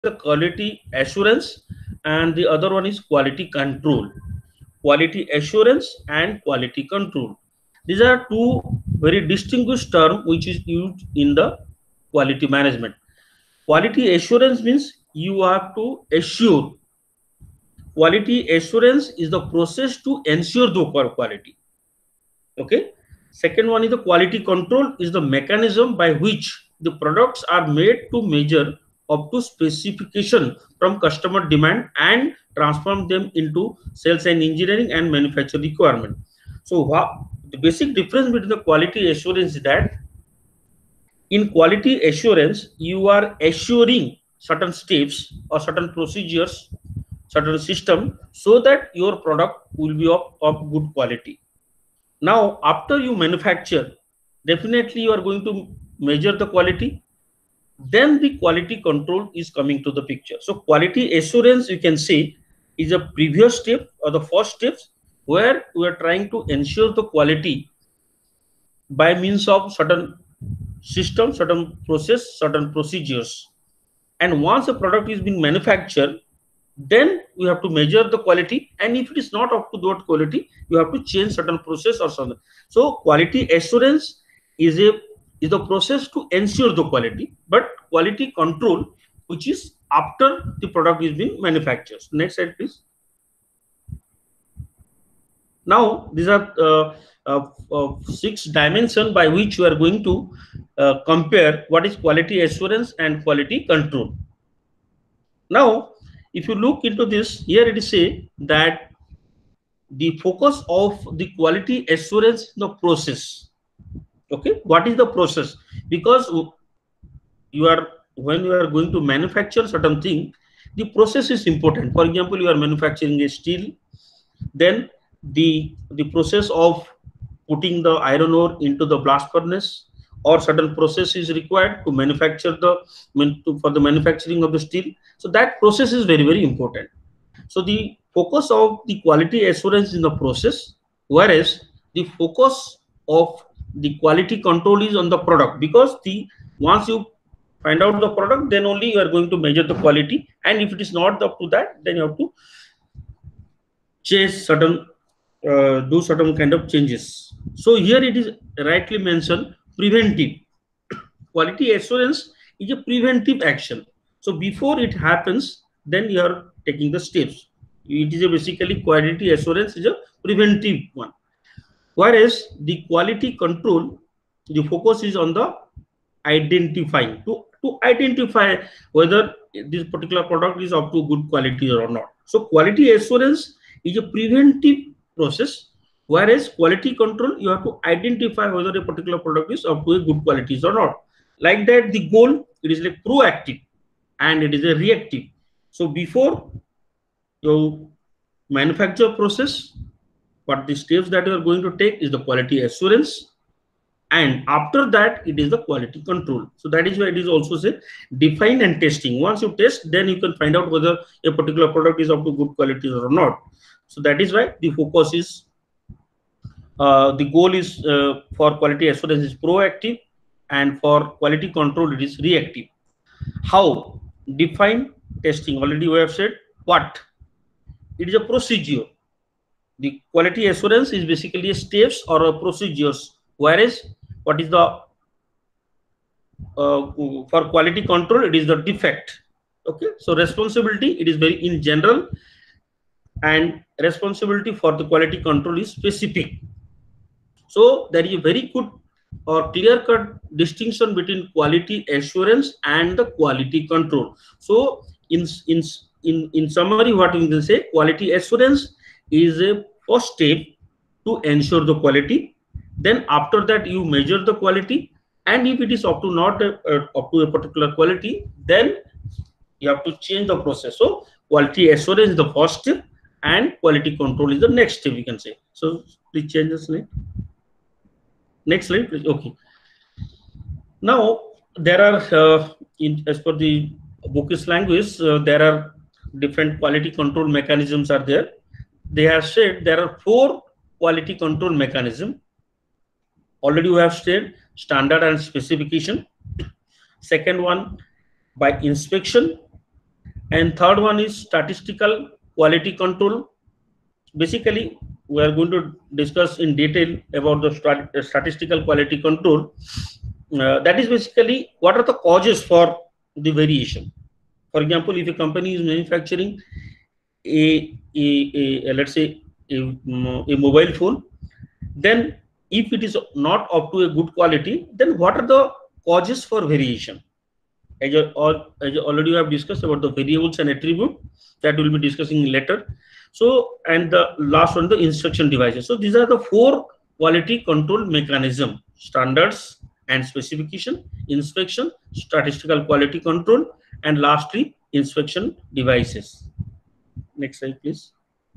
the quality assurance and the other one is quality control. Quality assurance and quality control. These are two very distinguished terms which is used in the quality management. Quality assurance means you have to assure. Quality assurance is the process to ensure the quality. Okay. Second one is the quality control is the mechanism by which the products are made to measure up to specification from customer demand and transform them into sales and engineering and manufacturing requirement. So the basic difference between the quality assurance is that in quality assurance you are assuring certain steps or certain procedures, certain system, so that your product will be of good quality. Now, after you manufacture, definitely you are going to measure the quality. Then the quality control is coming to the picture. So quality assurance, you can say, is a previous step or the first steps where we are trying to ensure the quality by means of certain system, certain process, certain procedures. And once a product is being manufactured, then we have to measure the quality, and if it is not up to that quality, you have to change certain process or something. So quality assurance is the process to ensure the quality, but quality control, which is after the product is being manufactured. Next slide, please. Now these are 6 dimensions by which you are going to compare what is quality assurance and quality control. Now if you look into this, here it is say that the focus of the quality assurance is the process. Okay, what is the process? Because when you are going to manufacture certain thing, the process is important. For example, you are manufacturing a steel, then the process of putting the iron ore into the blast furnace, or certain process is required to manufacture for the manufacturing of the steel. So that process is very, very important. So the focus of the quality assurance in the process, whereas the focus of the quality control is on the product, because once you find out the product, then only you are going to measure the quality, and if it is not up to that, then you have to change certain do certain kind of changes. So here it is rightly mentioned, preventive. Quality assurance is a preventive action. So before it happens, then you are taking the steps. It is basically quality assurance is a preventive one. Whereas the quality control, the focus is on the identifying, to identify whether this particular product is up to good quality or not. So quality assurance is a preventive process, whereas quality control, you have to identify whether a particular product is up to a good qualities or not. Like that, the goal, it is like proactive and it is a reactive. So before your manufacture process, what the steps that you are going to take is the quality assurance, and after that it is the quality control. So that is why it is also said define and testing. Once you test, then you can find out whether a particular product is up to good quality or not. So that is why the focus is the goal is for quality assurance is proactive, and for quality control it is reactive. How? Define, testing, already we have said. What? It is a procedure. The quality assurance is basically a steps or a procedures, whereas what is the for quality control, it is the defect. Okay, so responsibility, it is very in general, and responsibility for the quality control is specific. So there is a very good or clear cut distinction between quality assurance and the quality control. So in summary, what we can say, quality assurance is a first step to ensure the quality. Then after that you measure the quality, and if it is up to not up to a particular quality, then you have to change the process. So quality assurance is the first step, and quality control is the next step, we can say. So please change the slide. Next slide, please. Okay. Now there are as per the bookish language, there are different quality control mechanisms are there. They have said there are 4 quality control mechanisms. Already we have said standard and specification. Second one, by inspection. And third one is statistical quality control. Basically, we are going to discuss in detail about the statistical quality control. That is basically what are the causes for the variation. For example, if a company is manufacturing let's say a mobile phone, then if it is not up to a good quality, then what are the causes for variation? As already have discussed about the variables and attribute, that we'll be discussing later. So, and the last one, the instruction devices. So these are the four quality control mechanism: standards and specification, inspection, statistical quality control, and lastly inspection devices. Next slide, please.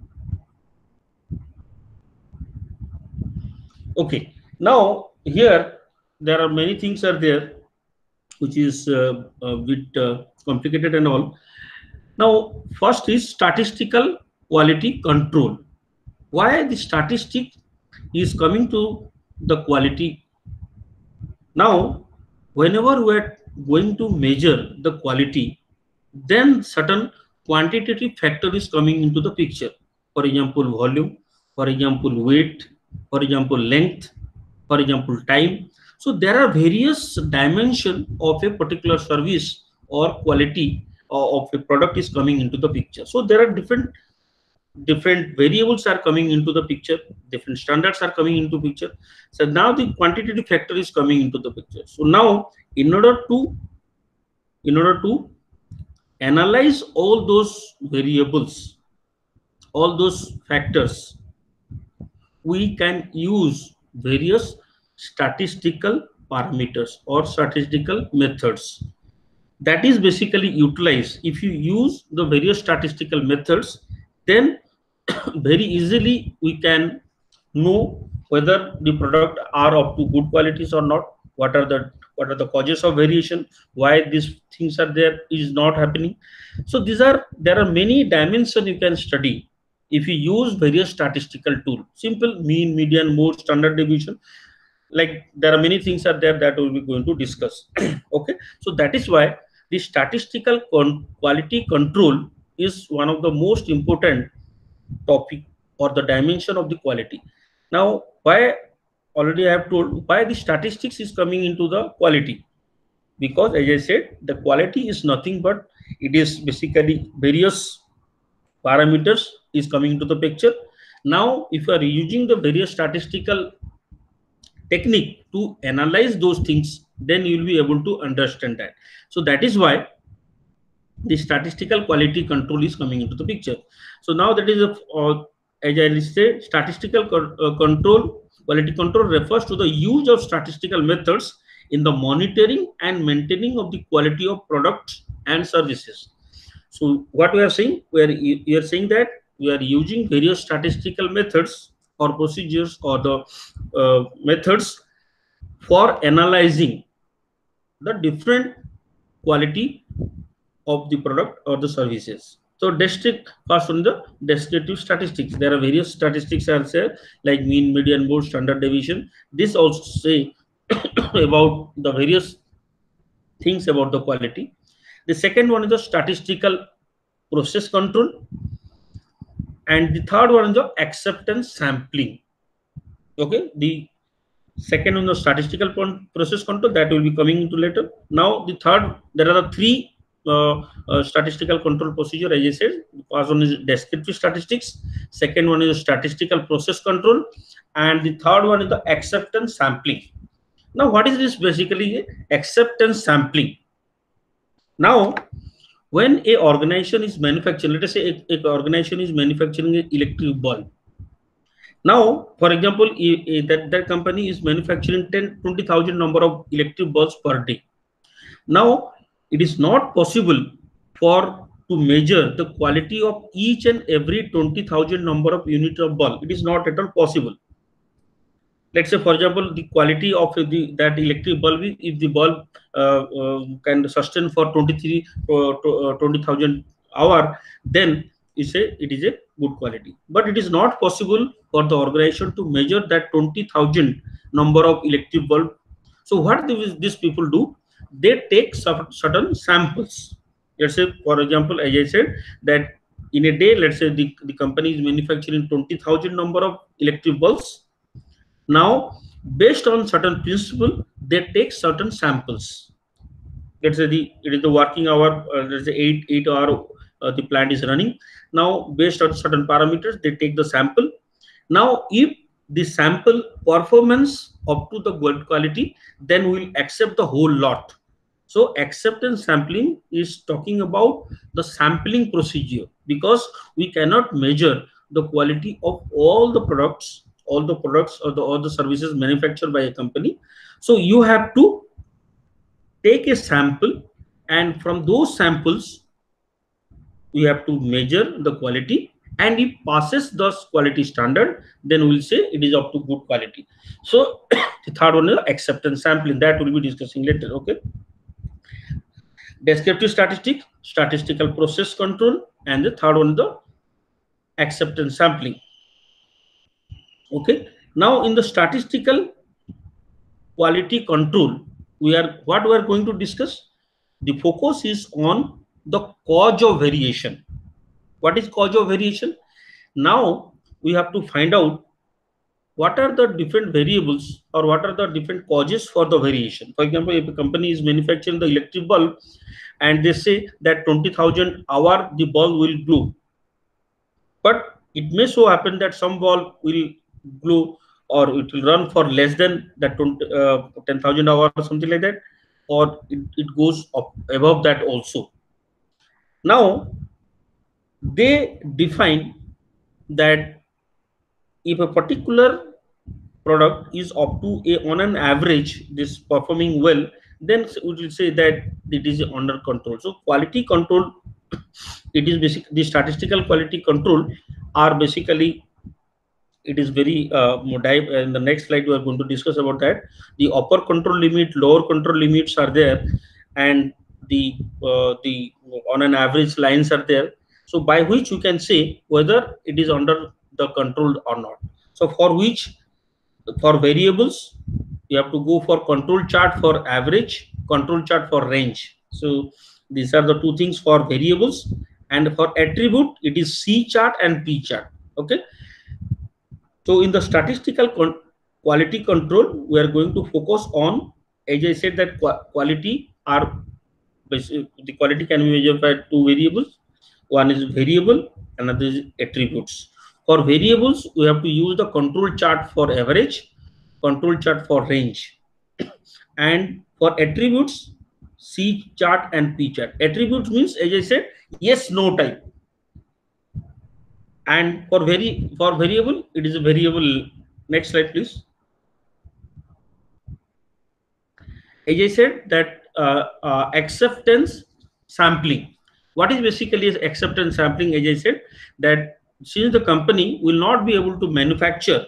Okay, now here there are many things are there which is a bit complicated and all. Now, first is statistical quality control. Why the statistic is coming to the quality? Now, whenever we are going to measure the quality, then certain quantitative factor is coming into the picture. For example, volume, for example, weight, for example, length, for example, time. So there are various dimensions of a particular service or quality of a product is coming into the picture. So there are different variables are coming into the picture, different standards are coming into picture. So now the quantitative factor is coming into the picture. So now in order to analyze all those variables, all those factors, we can use various statistical parameters or statistical methods. That is basically utilized. If you use the various statistical methods, then very easily we can know whether the product are up to good qualities or not, what are the causes of variation, why these things are there is not happening. So there are many dimensions you can study if you use various statistical tool. Simple: mean, median, mode, standard deviation. Like there are many things are there that we will be going to discuss. Okay, so that is why the statistical quality control is one of the most important topic or the dimension of the quality. Now, why already I have told why the statistics is coming into the quality, because as I said, the quality is nothing but it is basically various parameters is coming into the picture. Now, if you are using the various statistical technique to analyze those things, then you will be able to understand that. So that is why the statistical quality control is coming into the picture. So now that is as I said, statistical control, quality control refers to the use of statistical methods in the monitoring and maintaining of the quality of products and services. So what we are saying, we are saying that we are using various statistical methods or procedures or the methods for analyzing the different quality of the product or the services. So first on the descriptive statistics. There are various statistics are there like mean, median, mode, standard deviation. This also say about the various things about the quality. The second one is the statistical process control, and the third one is the acceptance sampling. Okay, the second on the statistical process control, that will be coming into later. Now the third, there are the three statistical control procedure. As I said, first one is descriptive statistics, second one is statistical process control, and the third one is the acceptance sampling. Now what is this basically? Acceptance sampling. Now when a organization is manufacturing, let us say a organization is manufacturing an electric bulb. Now, for example, that company is manufacturing 20,000 number of electric bulbs per day. Now, it is not possible to measure the quality of each and every 20,000 number of unit of bulb. It is not at all possible. Let's say, for example, the quality of that electric bulb, if the bulb can sustain for 20,000 hour, then you say it is a good quality. But it is not possible for the organization to measure that 20,000 number of electric bulb. So what these people do? They take certain samples. Let's say, for example, as I said, that in a day, let's say the company is manufacturing 20,000 number of electric bulbs. Now, based on certain principle, they take certain samples. Let's say it is the working hour, let's say 8 hour the plant is running. Now, based on certain parameters, they take the sample. Now, if the sample performance up to the good quality, then we'll accept the whole lot. So acceptance sampling is talking about the sampling procedure, because we cannot measure the quality of all the products or all the services manufactured by a company. So you have to take a sample, and from those samples we have to measure the quality, and if passes the quality standard, then we'll say it is up to good quality. So the third one is acceptance sampling, that we'll be discussing later. Okay. Descriptive statistics, statistical process control, and the third one is the acceptance sampling. Okay. Now in the statistical quality control, we are going to discuss. The focus is on the cause of variation. What is cause of variation? Now we have to find out what are the different variables or what are the different causes for the variation. For example, if a company is manufacturing the electric bulb and they say that 20,000 hour the bulb will glow, but it may so happen that some bulb will glow or it will run for less than that 10,000 hour or something like that, or it goes up above that also. Now they define that if a particular product is up to on an average this performing well, then we will say that it is under control. So quality control, it is basic. The statistical quality control are basically, it is very in the next slide we are going to discuss about that. The upper control limit, lower control limits are there, and the on an average lines are there. So by which you can say whether it is under the control or not. So for variables, you have to go for control chart for average, control chart for range. So these are the two things for variables, and for attribute it is C chart and P chart. Okay. So in the statistical quality control, we are going to focus on, as I said, that quality are the quality can be measured by two variables. One is variable, another is attributes. For variables, we have to use the control chart for average, control chart for range, and for attributes, C chart and P chart. Attributes means, as I said, yes no type, and for variable it is a variable. Next slide please. As I said that acceptance sampling. What is basically is acceptance sampling? As I said that since the company will not be able to manufacture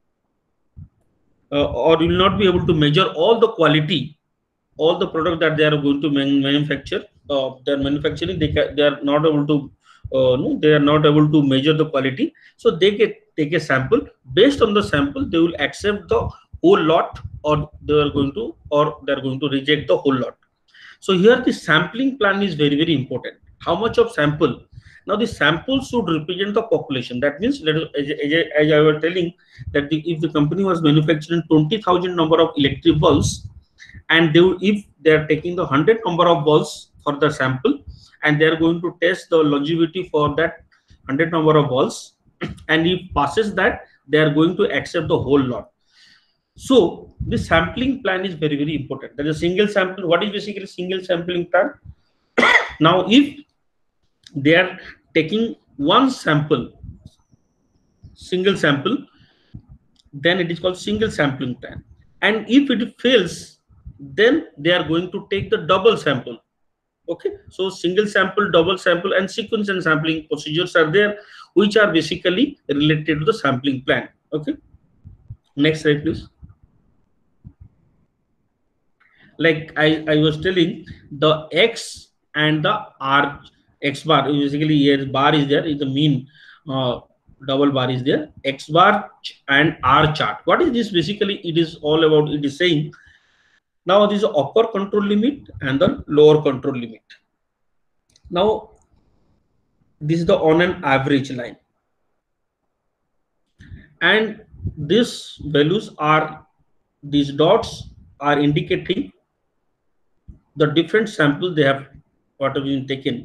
or will not be able to measure all the quality, all the product that they are going to manufacture, they are manufacturing, they are not able to no, they are not able to measure the quality. So they take a sample. Based on the sample, they will accept the whole lot, or they are going to reject the whole lot. So here the sampling plan is very, very important. How much of sample? Now the sample should represent the population. That means, as I was telling, that if the company was manufacturing 20,000 number of electric bulbs, and if they are taking the 100 number of bulbs for the sample, and they are going to test the longevity for that 100 number of bulbs, and if passes that, they are going to accept the whole lot. So this sampling plan is very, very important. There is a single sample. What is basically single sampling plan? Now if they are taking one sample, single sample, then it is called single sampling plan. And if it fails, then they are going to take the double sample. Okay, so single sample, double sample, and sequence and sampling procedures are there, which are basically related to the sampling plan. Okay, next slide please. Like I was telling, the X and the R, X bar, basically here bar is there, is the mean, double bar is there, X bar and R chart. What is this? Basically it is all about, it is saying now this is upper control limit and the lower control limit. Now this is the on an average line, and these values are, these dots are indicating the different samples they have what have been taken.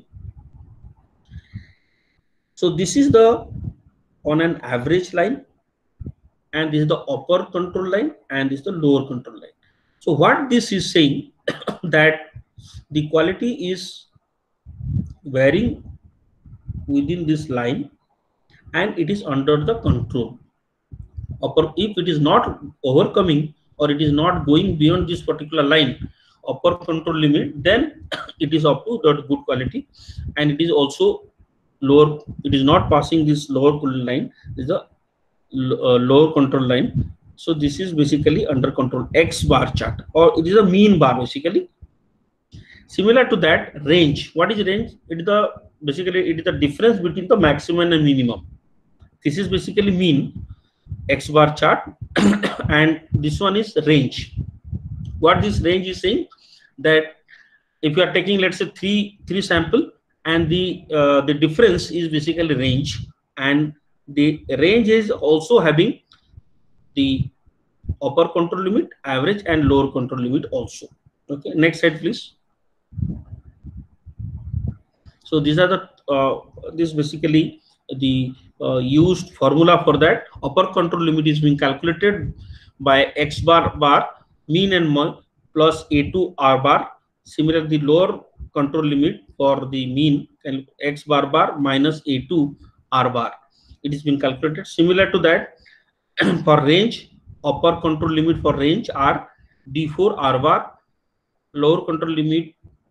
So this is the on an average line, and this is the upper control line, and this is the lower control line. So what this is saying that the quality is varying within this line and it is under the control. Upper, if it is not overcoming or it is not going beyond this particular line, upper control limit, then it is up to the good quality, and it is also lower, it is not passing this lower control line, this is the lower control line. So this is basically under control X bar chart, or it is a mean bar basically. Similar to that, range. What is range? It is the basically it is the difference between the maximum and minimum. This is basically mean X bar chart, and this one is range. What this range is saying, that if you are taking, let's say, three sample, and the difference is basically range, and the range is also having the upper control limit, average, and lower control limit also. Okay, next slide please. So these are the this basically the used formula for that. Upper control limit is being calculated by X bar mean and mode plus A2 R bar. Similarly, the lower control limit for the mean and X bar minus A2 R bar. It is being calculated. Similar to that, for range, upper control limit for range are D4 R bar, lower control limit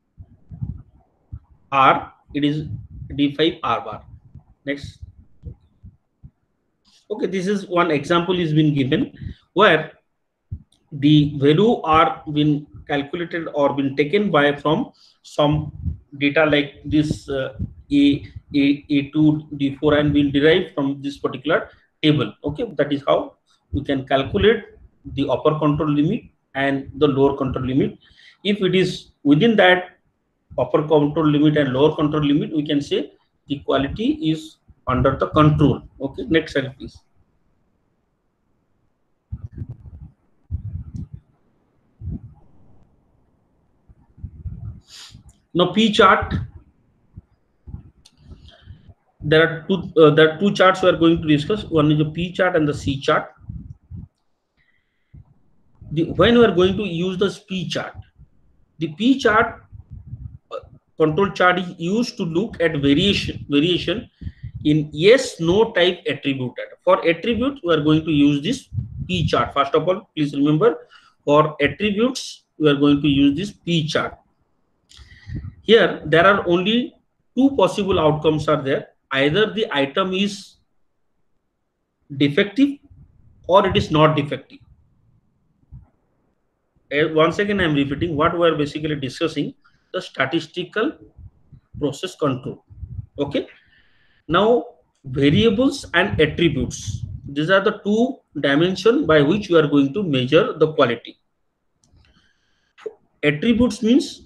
R, it is D5 R bar. Next. Okay, this is one example is been given where the value are been calculated or been taken by from some data like this A2 D4 and been derived from this particular table. Okay, that is how we can calculate the upper control limit and the lower control limit. If it is within that upper control limit and lower control limit, we can say the quality is under the control. Okay, next slide please. Now P chart, there are two charts we are going to discuss. One is the P chart and the C chart. When we are going to use the P chart, the P chart control chart is used to look at variation in yes no type attribute data. For attributes, we are going to use this P chart. First of all, please remember, for attributes we are going to use this P chart. Here there are only two possible outcomes are there. Either the item is defective or it is not defective. Once again I am repeating what we are basically discussing, the statistical process control. Okay, now variables and attributes, these are the two dimensions by which we are going to measure the quality. Attributes means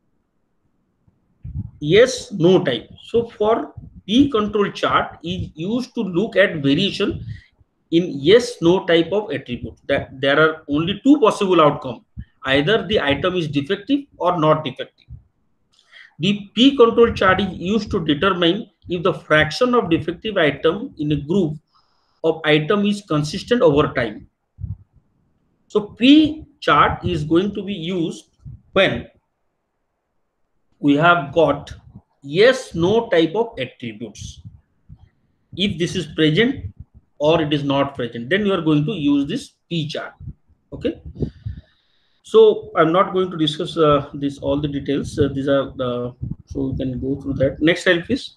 yes no type. So for P control chart is used to look at variation in yes no type of attribute. That there are only two possible outcomes, either the item is defective or not defective. The P control chart is used to determine if the fraction of defective item in a group of item is consistent over time. So P chart is going to be used when we have got yes no type of attributes. If this is present or it is not present, then you are going to use this P chart. Okay, so I'm not going to discuss this all the details. These are the, so we can go through that. Next slide please.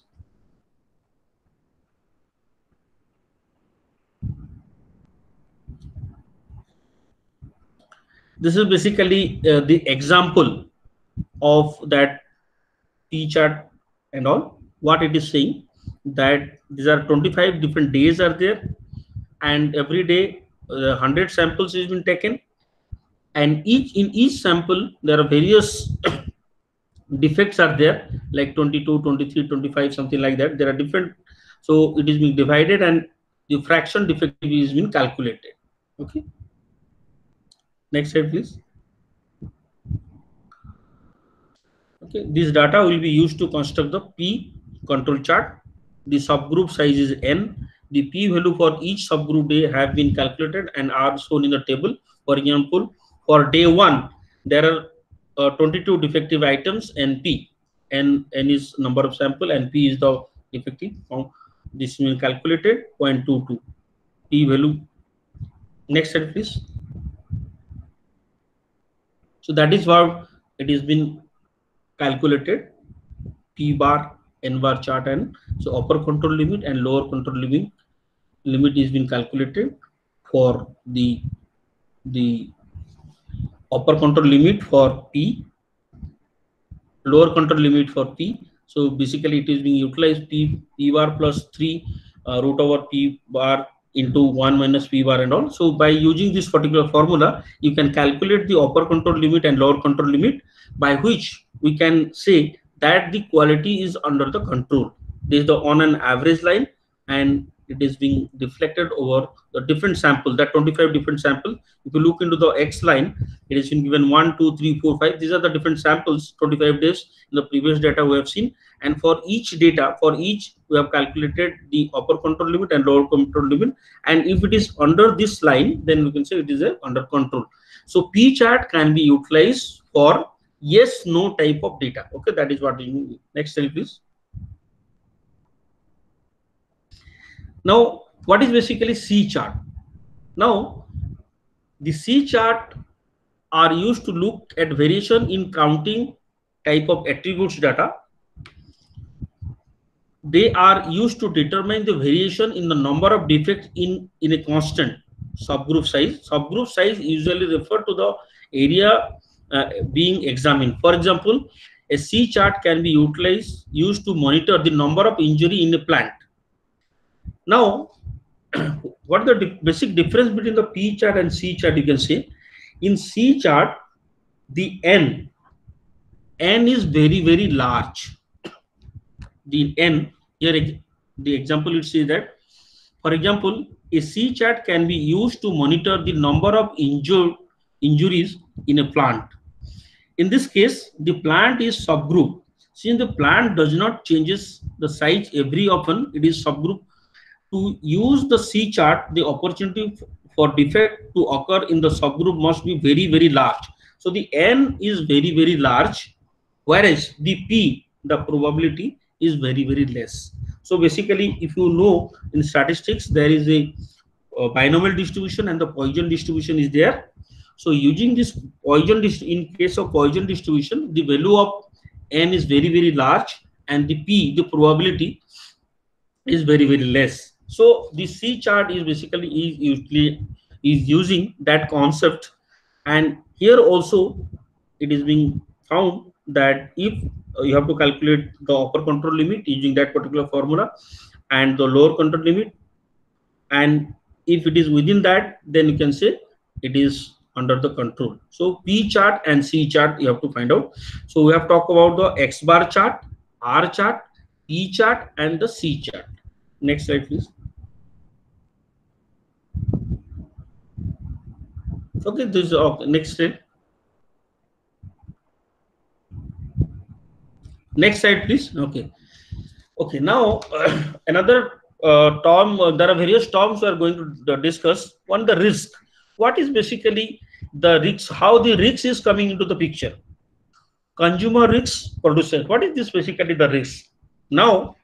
This is basically the example of that P chart and all. What it is saying, that these are 25 different days are there, and every day 100 samples has been taken, and in each sample there are various defects are there, like 22, 23, 25, something like that. There are different, so it is being divided and the fraction defective is being calculated. Okay, next slide please. Okay, this data will be used to construct the P control chart. The subgroup size is n. The P value for each subgroup day have been calculated and are shown in the table. For example, for day 1 there are 22 defective items and P. N is number of sample and P is the defective. This will be calculated 0.22 P value. Next slide please. So that is how it has been calculated, P bar, N bar chart, and so upper control limit and lower control limit is been calculated for the upper control limit for P, lower control limit for P. So basically it is being utilized P bar plus 3 root over P bar into 1 minus P bar and all. So by using this particular formula, you can calculate the upper control limit and lower control limit, by which we can say that the quality is under the control. This is the on an average line, and it is being deflected over the different samples, that 25 different samples. If you look into the X line, it is been given 1, 2, 3, 4, 5. These are the different samples, 25 days in the previous data we have seen. And for each data, for each, we have calculated the upper control limit and lower control limit. And if it is under this line, then we can say it is under control. So P chart can be utilized for yes, no type of data. Okay, that is what we mean. Next slide, please. Now, what is basically C chart? Now, the C chart are used to look at variation in counting type of attributes data. They are used to determine the variation in the number of defects in a constant subgroup size. Subgroup size usually refer to the area being examined. For example, a C chart can be used to monitor the number of injury in a plant. Now, what is the basic difference between the P chart and C chart? You can say in C chart, the N is very large. The N here, the example it says that, for example, a C chart can be used to monitor the number of injuries in a plant. In this case, the plant is subgroup. Since the plant does not changes the size every often, it is subgroup. To use the C chart, the opportunity for defect to occur in the subgroup must be very large. So the N is very large, whereas the P, the probability, is very less. So basically, if you know in statistics, there is a binomial distribution and the Poisson distribution is there. So using this Poisson in case of Poisson distribution, the value of N is very large, and the P, the probability, is very less. So the C chart is basically is using that concept, and here also it is being found that if you have to calculate the upper control limit using that particular formula and the lower control limit, and if it is within that, then you can say it is under the control. So P chart and C chart you have to find out. So we have talked about the X bar chart, R chart, P chart, and the C chart. Next slide, please. Okay, this is next slide. Next slide, please. Okay. Now another term. There are various terms we are going to discuss. One, the risk. What is basically the risk? How the risk is coming into the picture? Consumer risks, producer. What is this basically the risk? Now,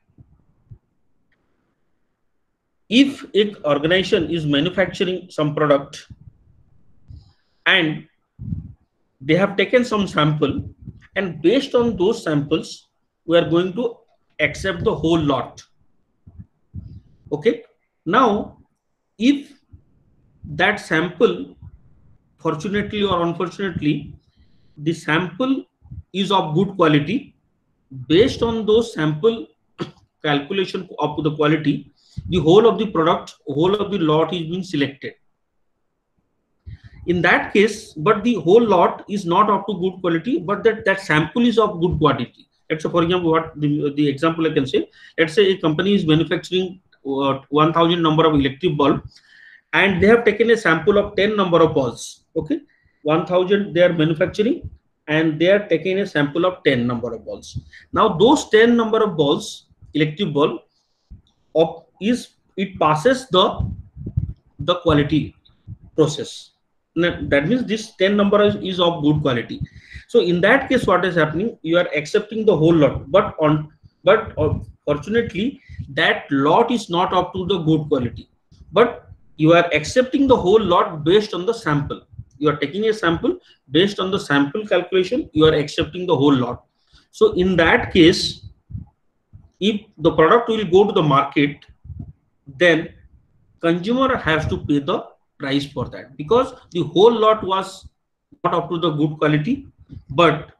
if an organization is manufacturing some product and they have taken some sample, and based on those samples, we are going to accept the whole lot. Okay. Now, if that sample, fortunately or unfortunately, the sample is of good quality, based on those sample calculation of the quality, the whole of the product, whole of the lot is being selected. In that case, but the whole lot is not up to good quality, but that sample is of good quality. Let's say, for example, what the example I can say, let's say a company is manufacturing 1000 number of electric bulb, and they have taken a sample of 10 number of bulbs. Okay, 1000 they are manufacturing, and they are taking a sample of 10 number of bulbs. Now those 10 number of bulbs, electric bulb, of is it passes the quality process. That means this 10 number is of good quality. So in that case, what is happening, you are accepting the whole lot, but fortunately that lot is not up to the good quality, but you are accepting the whole lot based on the sample. You are taking a sample, based on the sample calculation you are accepting the whole lot. So in that case, if the product will go to the market, then consumer has to pay the price for that, because the whole lot was not up to the good quality, but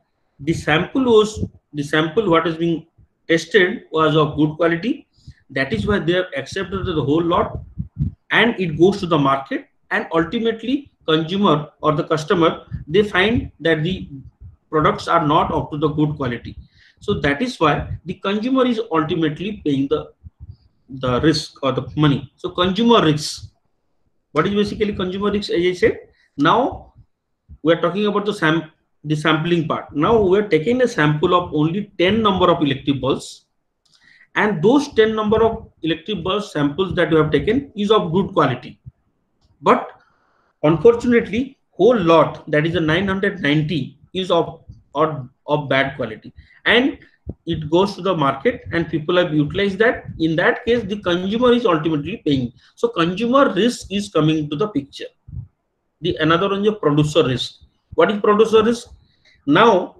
the sample what is being tested was of good quality. That is why they have accepted the whole lot, and it goes to the market, and ultimately consumer or the customer, they find that the products are not up to the good quality. So that is why the consumer is ultimately paying the risk or the money. So consumer risk, what is basically consumer risk? As I said, now we are talking about the sampling part. Now we are taking a sample of only 10 number of electric bulbs, and those 10 number of electric bulb samples that you have taken is of good quality, but unfortunately whole lot, that is a 990, is of bad quality, and it goes to the market and people have utilized that. In that case, the consumer is ultimately paying. So consumer risk is coming to the picture. The another one is producer risk. What is producer risk? Now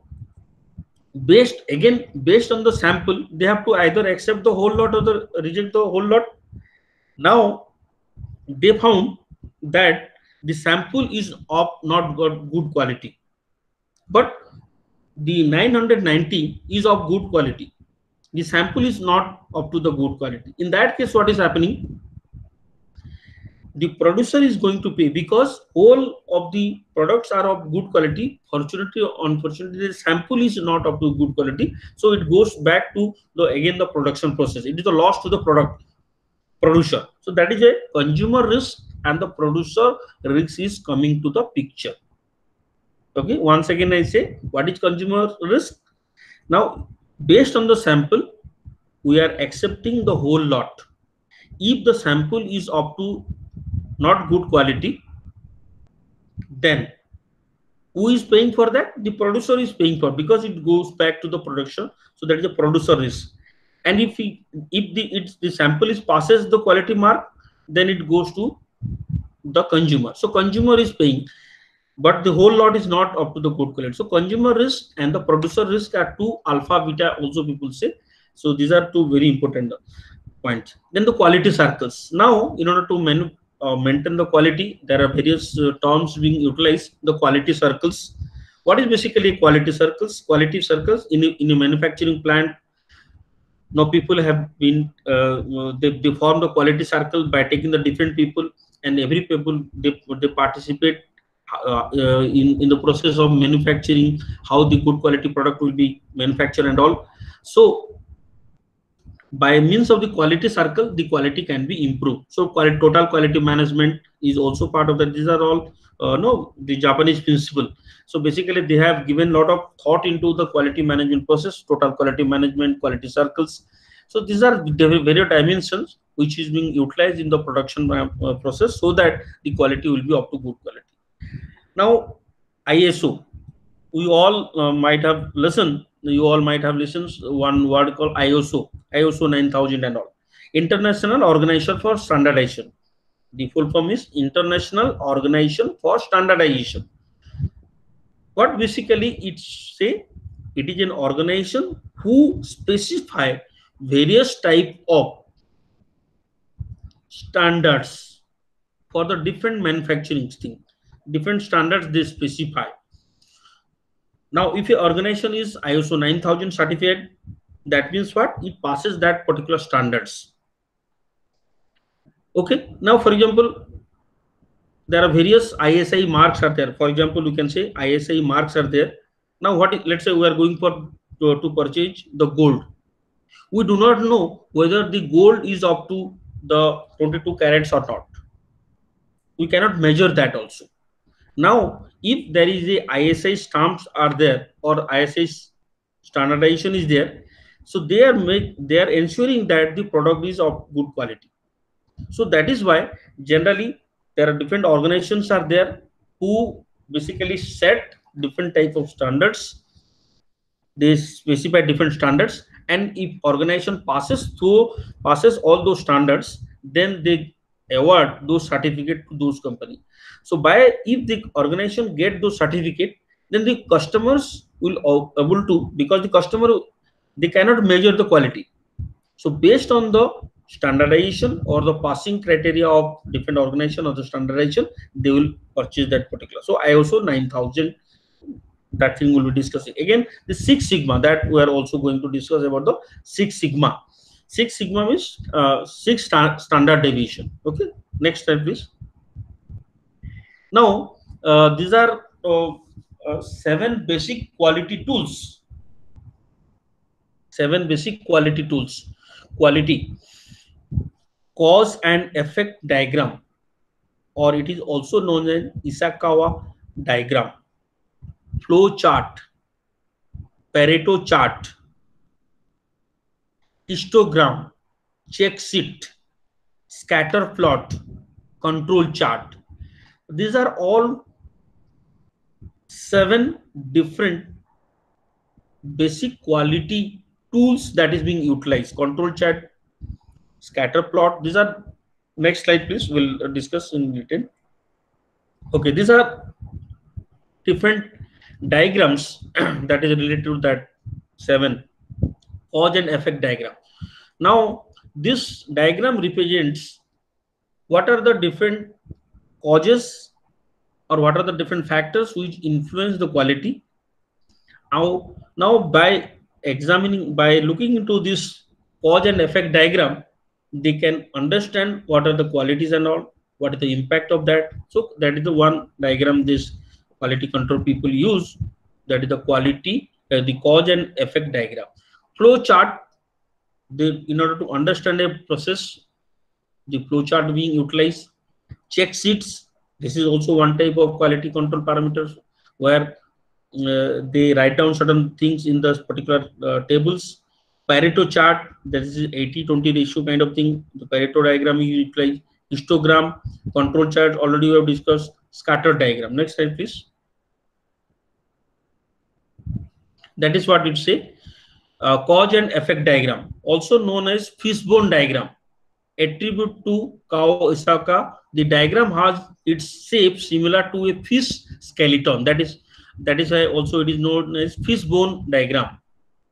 based on the sample, they have to either accept the whole lot or reject the whole lot. Now they found that the sample is of not good quality, but the 990 is of good quality. The sample is not up to the good quality. In that case, what is happening, the producer is going to pay, because whole of the products are of good quality. Fortunately or unfortunately, the sample is not up to good quality, so it goes back to the production process. It is a loss to the producer. So that is a consumer risk, and the producer risk is coming to the picture. Okay, once again I say, what is consumer risk? Now based on the sample, we are accepting the whole lot. If the sample is up to not good quality, then who is paying for that? The producer is paying for, because it goes back to the production. So that is a producer risk. And if the sample is passes the quality mark, then it goes to the consumer. So consumer is paying, but the whole lot is not up to the good quality. So consumer risk and the producer risk are two alpha beta also people say. So these are two very important points. Then the quality circles. Now in order to maintain the quality, there are various terms being utilized. The quality circles. What is basically quality circles? Quality circles in a manufacturing plant. Now people have been they form the quality circle by taking the different people, and every people they participate in the process of manufacturing, how the good quality product will be manufactured and all. So by means of the quality circle, the quality can be improved. So total quality management is also part of that. These are all no the Japanese principle. So basically they have given a lot of thought into the quality management process, total quality management, quality circles. So these are the various dimensions which is being utilized in the production process, so that the quality will be up to good quality. Now ISO, we all might have listened. You all might have listened one word called ISO 9000 and all. International Organization for Standardization. The full form is International Organization for Standardization. What basically it say? It is an organization who specify various type of standards for the different manufacturing thing. Different standards they specify. Now, if your organization is ISO 9000 certified, that means what? It passes that particular standards. Okay. Now, for example, there are various ISI marks are there. For example, you can say ISI marks are there. Now, let's say we are going for to purchase the gold. We do not know whether the gold is up to the 22 carats or not. We cannot measure that also. Now, if there is a ISI stamps are there or ISI standardization is there, so they are ensuring that the product is of good quality. So that is why generally there are different organizations are there who basically set different type of standards. They specify different standards, and if organization passes all those standards, then they award those certificate to those company. So by if the organization get those certificate, then the customers will able to, because the customer, they cannot measure the quality. So based on the standardization or the passing criteria of different organization or the standardization, they will purchase that particular. So ISO 9000, that thing will be discussing. Again, the Six Sigma, that we are also going to discuss about the Six Sigma. Six Sigma means standard deviation. Okay, next slide please. Now these are 7 basic quality tools. 7 basic quality tools. Quality: cause and effect diagram, or it is also known as Ishikawa diagram, flow chart, Pareto chart, histogram, check sheet, scatter plot, control chart. These are all 7 different basic quality tools that is being utilized. Control chart, scatter plot. These are, next slide please, we'll discuss in detail. Okay, these are different diagrams that is related to that 7 cause and effect diagram. Now this diagram represents what are the different causes or what are the different factors which influence the quality. Now by examining, by looking into this cause and effect diagram, they can understand what are the qualities and all, what is the impact of that. So that is the one diagram this quality control people use, that is the quality, the cause and effect diagram. Flow chart, in order to understand a process, the flow chart being utilized. Check sheets, this is also one type of quality control parameters where they write down certain things in the particular tables. Pareto chart, that is 80-20 ratio kind of thing. The Pareto diagram you utilize. Histogram, control chart already we have discussed. Scatter diagram. Next slide please. That is what it say. Cause and effect diagram, also known as fishbone diagram, attribute to Kao Isaka. The diagram has its shape similar to a fish skeleton. That is why also it is known as fishbone diagram.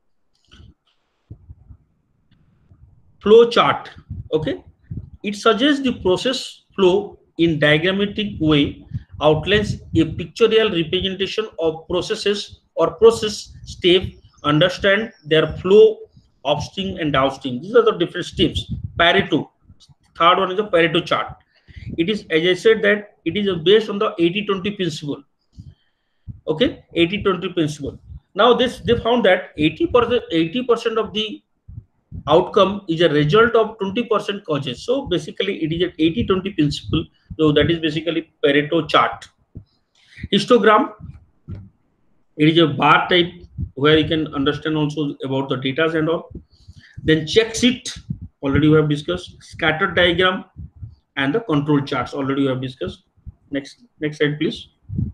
Flow chart. Okay, it suggests the process flow in diagrammatic way, outlines a pictorial representation of processes or process step, understand their flow upstream and downstream. These are the different steps. Pareto, third one is the Pareto chart. It is, as I said, that it is based on the 80-20 principle. Okay, 80-20 principle. Now they found that 80% of the outcome is a result of 20% causes. So basically it is an 80-20 principle. So that is basically Pareto chart. Histogram, it is a bar type where you can understand also about the data and all. Then check sheet, already we have discussed. Scatter diagram and the control charts, already we have discussed. Next slide please.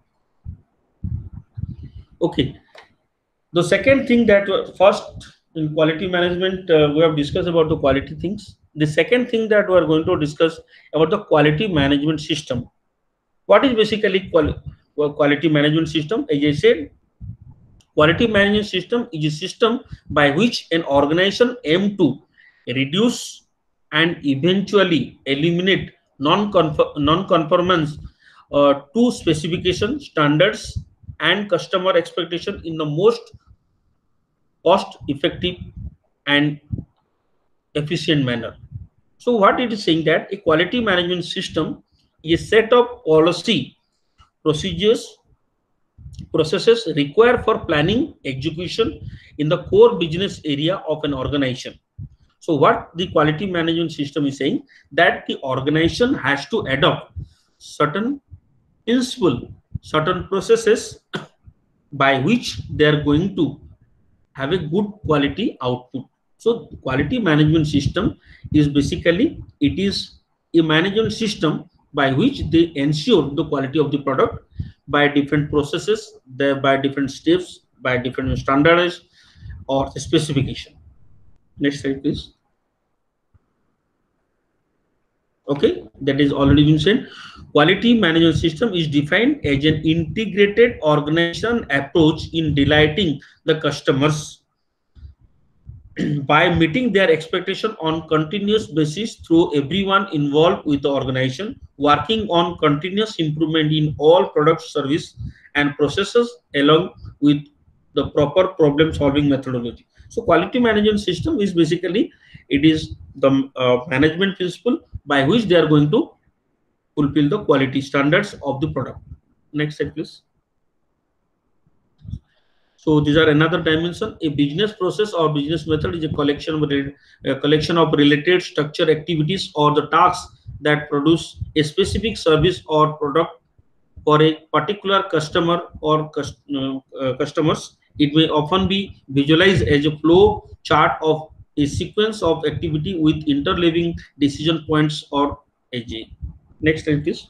Okay, the second thing that first in quality management we have discussed about the quality things. The second thing that we are going to discuss about the quality management system. What is basically quality management system? As I said, quality management system is a system by which an organization aim to reduce and eventually eliminate non-conformance to specification, standards, and customer expectation in the most cost effective and efficient manner. So what it is saying, that a quality management system a set of policy, procedures, processes required for planning, execution in the core business area of an organization. So what the quality management system is saying, that the organization has to adopt certain principle, certain processes by which they are going to have a good quality output. So quality management system is basically, it is a management system by which they ensure the quality of the product by different processes, by different steps, by different standards or specification. Next slide, please. Okay, that is already been said. Quality management system is defined as an integrated organization approach in delighting the customers by meeting their expectation on continuous basis through everyone involved with the organization, working on continuous improvement in all products, service and processes along with the proper problem solving methodology. So quality management system is basically, it is the management principle by which they are going to fulfill the quality standards of the product. Next slide, please. So these are another dimension. A business process or business method is a collection of related structure activities or the tasks that produce a specific service or product for a particular customer or customers. It may often be visualized as a flow chart of a sequence of activity with interleaving decision points or edge. Next slide, please.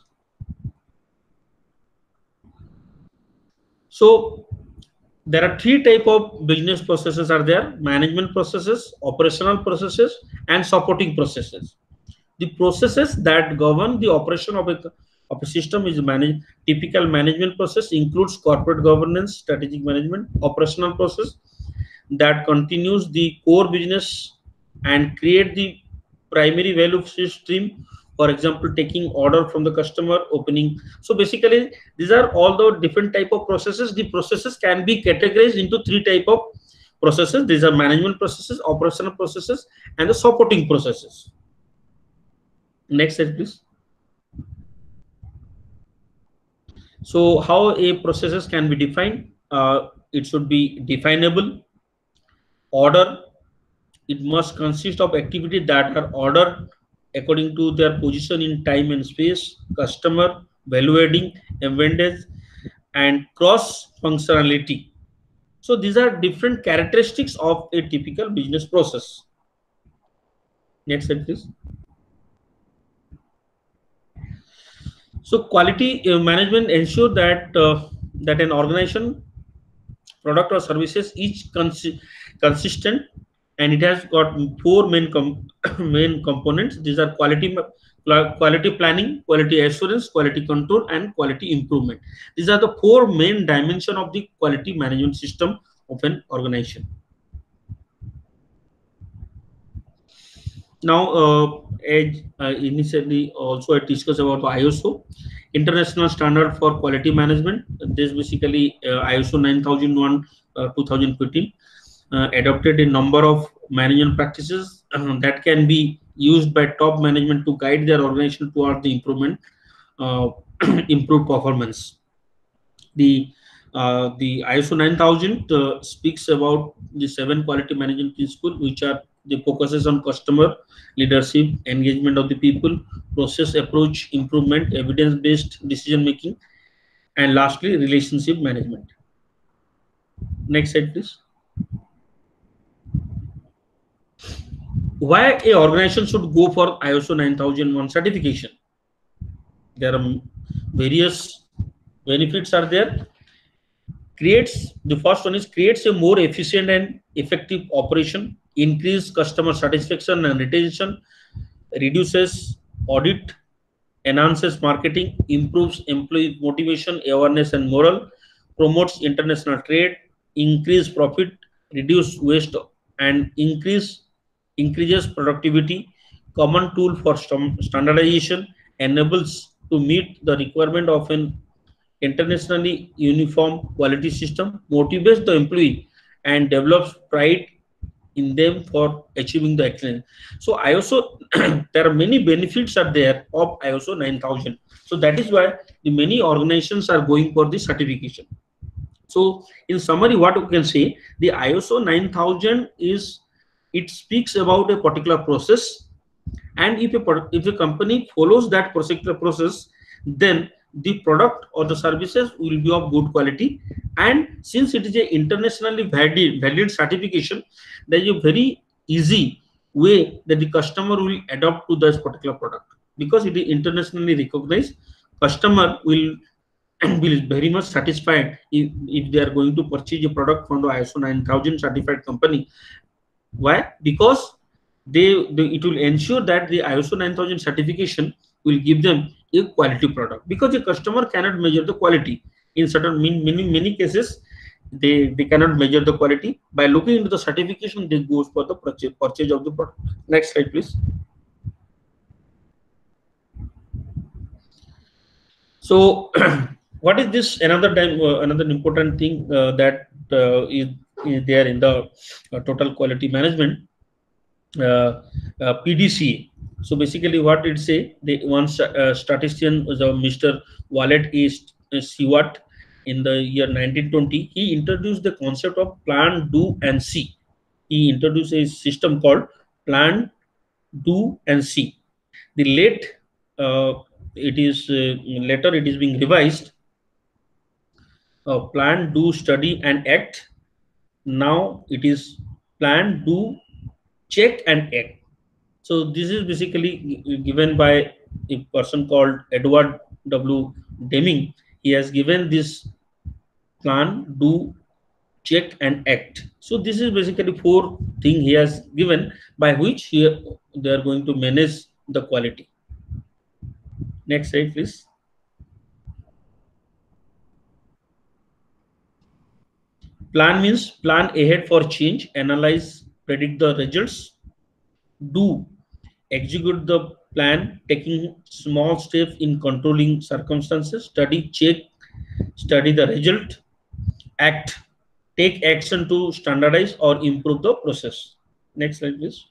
So there are three type of business processes are there: management processes, operational processes and supporting processes. The processes that govern the operation of a system is managed. Typical management process includes corporate governance, strategic management. Operational process that continues the core business and create the primary value stream, for example taking order from the customer, opening. So basically these are all the different type of processes. The processes can be categorized into three type of processes. These are management processes, operational processes and the supporting processes. Next slide, please. So how a processes can be defined? It should be definable. Order, it must consist of activity that are ordered according to their position in time and space. Customer, value adding, advantage and cross functionality. So these are different characteristics of a typical business process. Next slide, please. So quality management ensure that that an organization product or services each consistent, and it has got four main main components. These are quality planning, quality assurance, quality control and quality improvement. These are the four main dimension of the quality management system of an organization. Now as initially also I discussed about the ISO, international standard for quality management. This basically ISO 9001 2015 adopted a number of management practices that can be used by top management to guide their organization toward the improvement, improved performance. The ISO 9000 speaks about the 7 quality management principles, which are the focuses on customer leadership, engagement of the people, process approach improvement, evidence based decision making, and lastly relationship management. Next slide, please. Why a organization should go for ISO 9001 certification? There are various benefits are there. The first one is creates a more efficient and effective operation, increase customer satisfaction and retention, reduces audit, enhances marketing, improves employee motivation, awareness and morale, promotes international trade, increase profit, reduce waste and increases productivity, common tool for standardization, enables to meet the requirement of an internationally uniform quality system, motivates the employee and develops pride in them for achieving the excellence. So ISO, there are many benefits are there of ISO 9000. So that is why the many organizations are going for the certification. So in summary, what we can say, the ISO 9000 is, it speaks about a particular process, and if a company follows that particular process, then the product or the services will be of good quality. And since it is a internationally valid certification, there is a very easy way that the customer will adopt to this particular product, because it is internationally recognized. Customer will will very much satisfied if they are going to purchase a product from the ISO 9000 certified company. Why? Because it will ensure that the ISO 9000 certification will give them a quality product, because the customer cannot measure the quality in certain many cases. They cannot measure the quality. By looking into the certification, they go for the purchase of the product. Next slide, please. So what is this another time another important thing that is there in the total quality management, PDCA. So basically what it say, the one statistician was Mr. Wallet Stewart in the year 1920. He introduced the concept of plan, do and see. He introduced a system called plan, do and see. The late it is later it is being revised, plan, do, study and act. Now it is plan, do, check and act. So this is basically given by a person called Edward W. Deming. He has given this plan, do, check and act. So this is basically four things he has given by which they are going to manage the quality. Next slide, please. Plan means plan ahead for change, analyze, predict the results. Do, execute the plan, taking small steps in controlling circumstances. Study, check, study the result. Act, take action to standardize or improve the process. Next slide, please.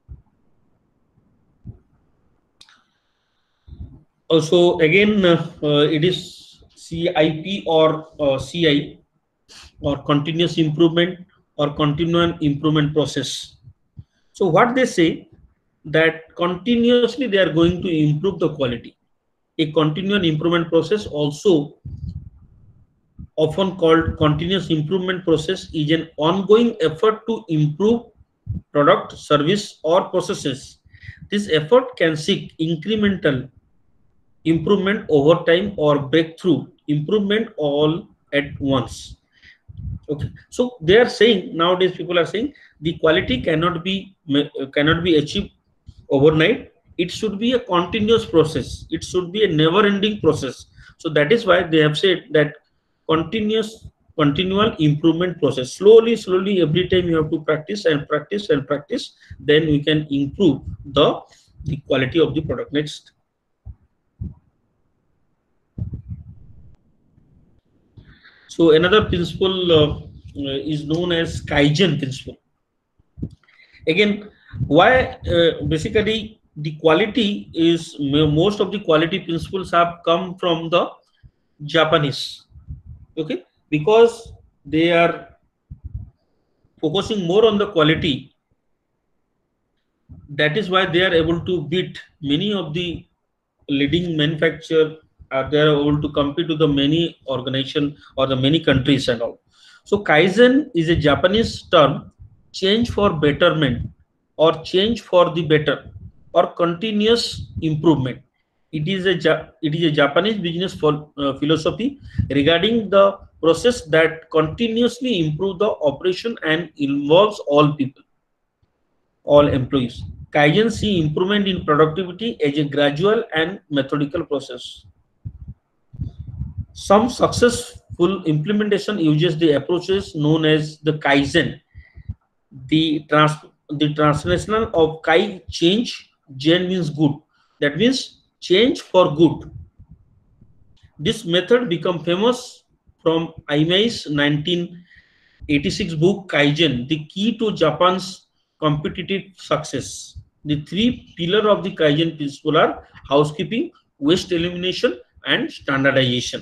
Also, again, it is CIP or CI, or continuous improvement or continual improvement process. So what they say, that continuously they are going to improve the quality. A continual improvement process, also often called continuous improvement process, is an ongoing effort to improve product, service or processes. This effort can seek incremental improvement over time or breakthrough improvement all at once. Okay, so they are saying, nowadays people are saying, the quality cannot be achieved overnight. It should be a continuous process. It should be a never ending process. So that is why they have said that continual improvement process. Slowly every time you have to practice and practice and practice, then we can improve the quality of the product. Next. So another principle is known as Kaizen principle. Again, why basically the quality is, most of the quality principles have come from the Japanese. Okay, because they are focusing more on the quality. That is why they are able to beat many of the leading manufacturer. They are able to compete with the many organization or the many countries and all. So Kaizen is a Japanese term, change for betterment or change for the better or continuous improvement. It is a Japanese business philosophy regarding the process that continuously improve the operation and involves all people, all employees. Kaizen see improvement in productivity as a gradual and methodical process. Some successful implementation uses the approaches known as the Kaizen. The translation of Kai, change, Gen means good. That means change for good. This method became famous from Imai's 1986 book Kaizen, the key to Japan's competitive success. The three pillars of the Kaizen principle are housekeeping, waste elimination, and standardization.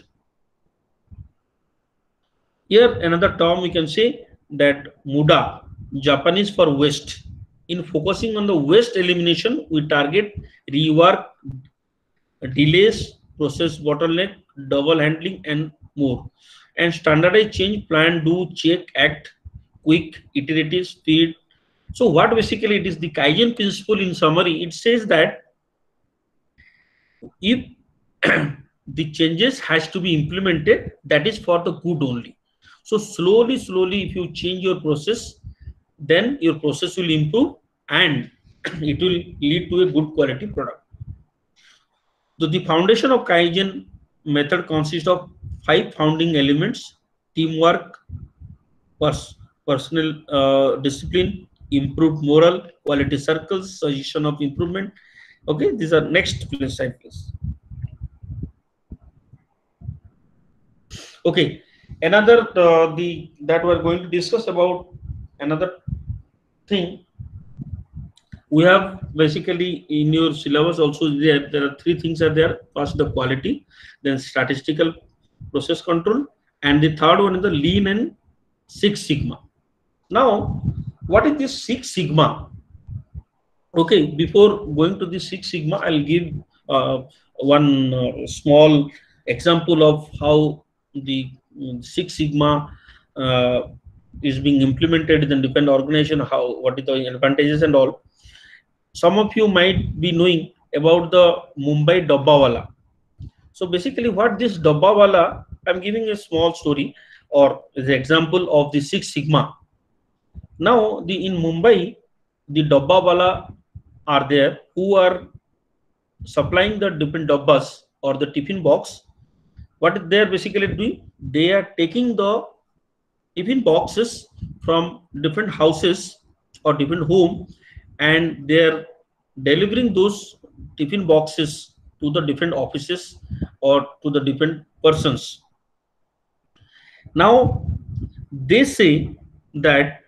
Here another term we can say that MUDA, Japanese for waste. In focusing on the waste elimination, we target rework, delays, process bottleneck, double handling, and more. And standardized change plan, do, check, act, quick, iterative, speed. So what basically it is the Kaizen principle in summary, it says that if the changes has to be implemented, that is for the good only. So slowly, if you change your process, then your process will improve and it will lead to a good quality product. So the foundation of Kaizen method consists of 5 founding elements: teamwork, personal discipline, improved moral, quality circles, suggestion of improvement. Okay, these are next slide, please. Okay, another that we're going to discuss about another thing. We have basically in your syllabus also there are 3 things are there. First, the quality, then statistical process control, and the third one is the lean and Six Sigma. Now, what is this Six Sigma? Okay, before going to the Six Sigma, I'll give one small example of how the Six Sigma is being implemented in the different organization, what is the advantages and all. Some of you might be knowing about the Mumbai Dabbawala. So basically what this Dabbawala, I'm giving a small story or the example of the Six Sigma. Now in Mumbai, the Dabbawala are there who are supplying the different dabbas or the tiffin box. What they are basically doing, they are taking the tiffin boxes from different houses or different home, and they are delivering those tiffin boxes to the different offices or to the different persons. Now they say that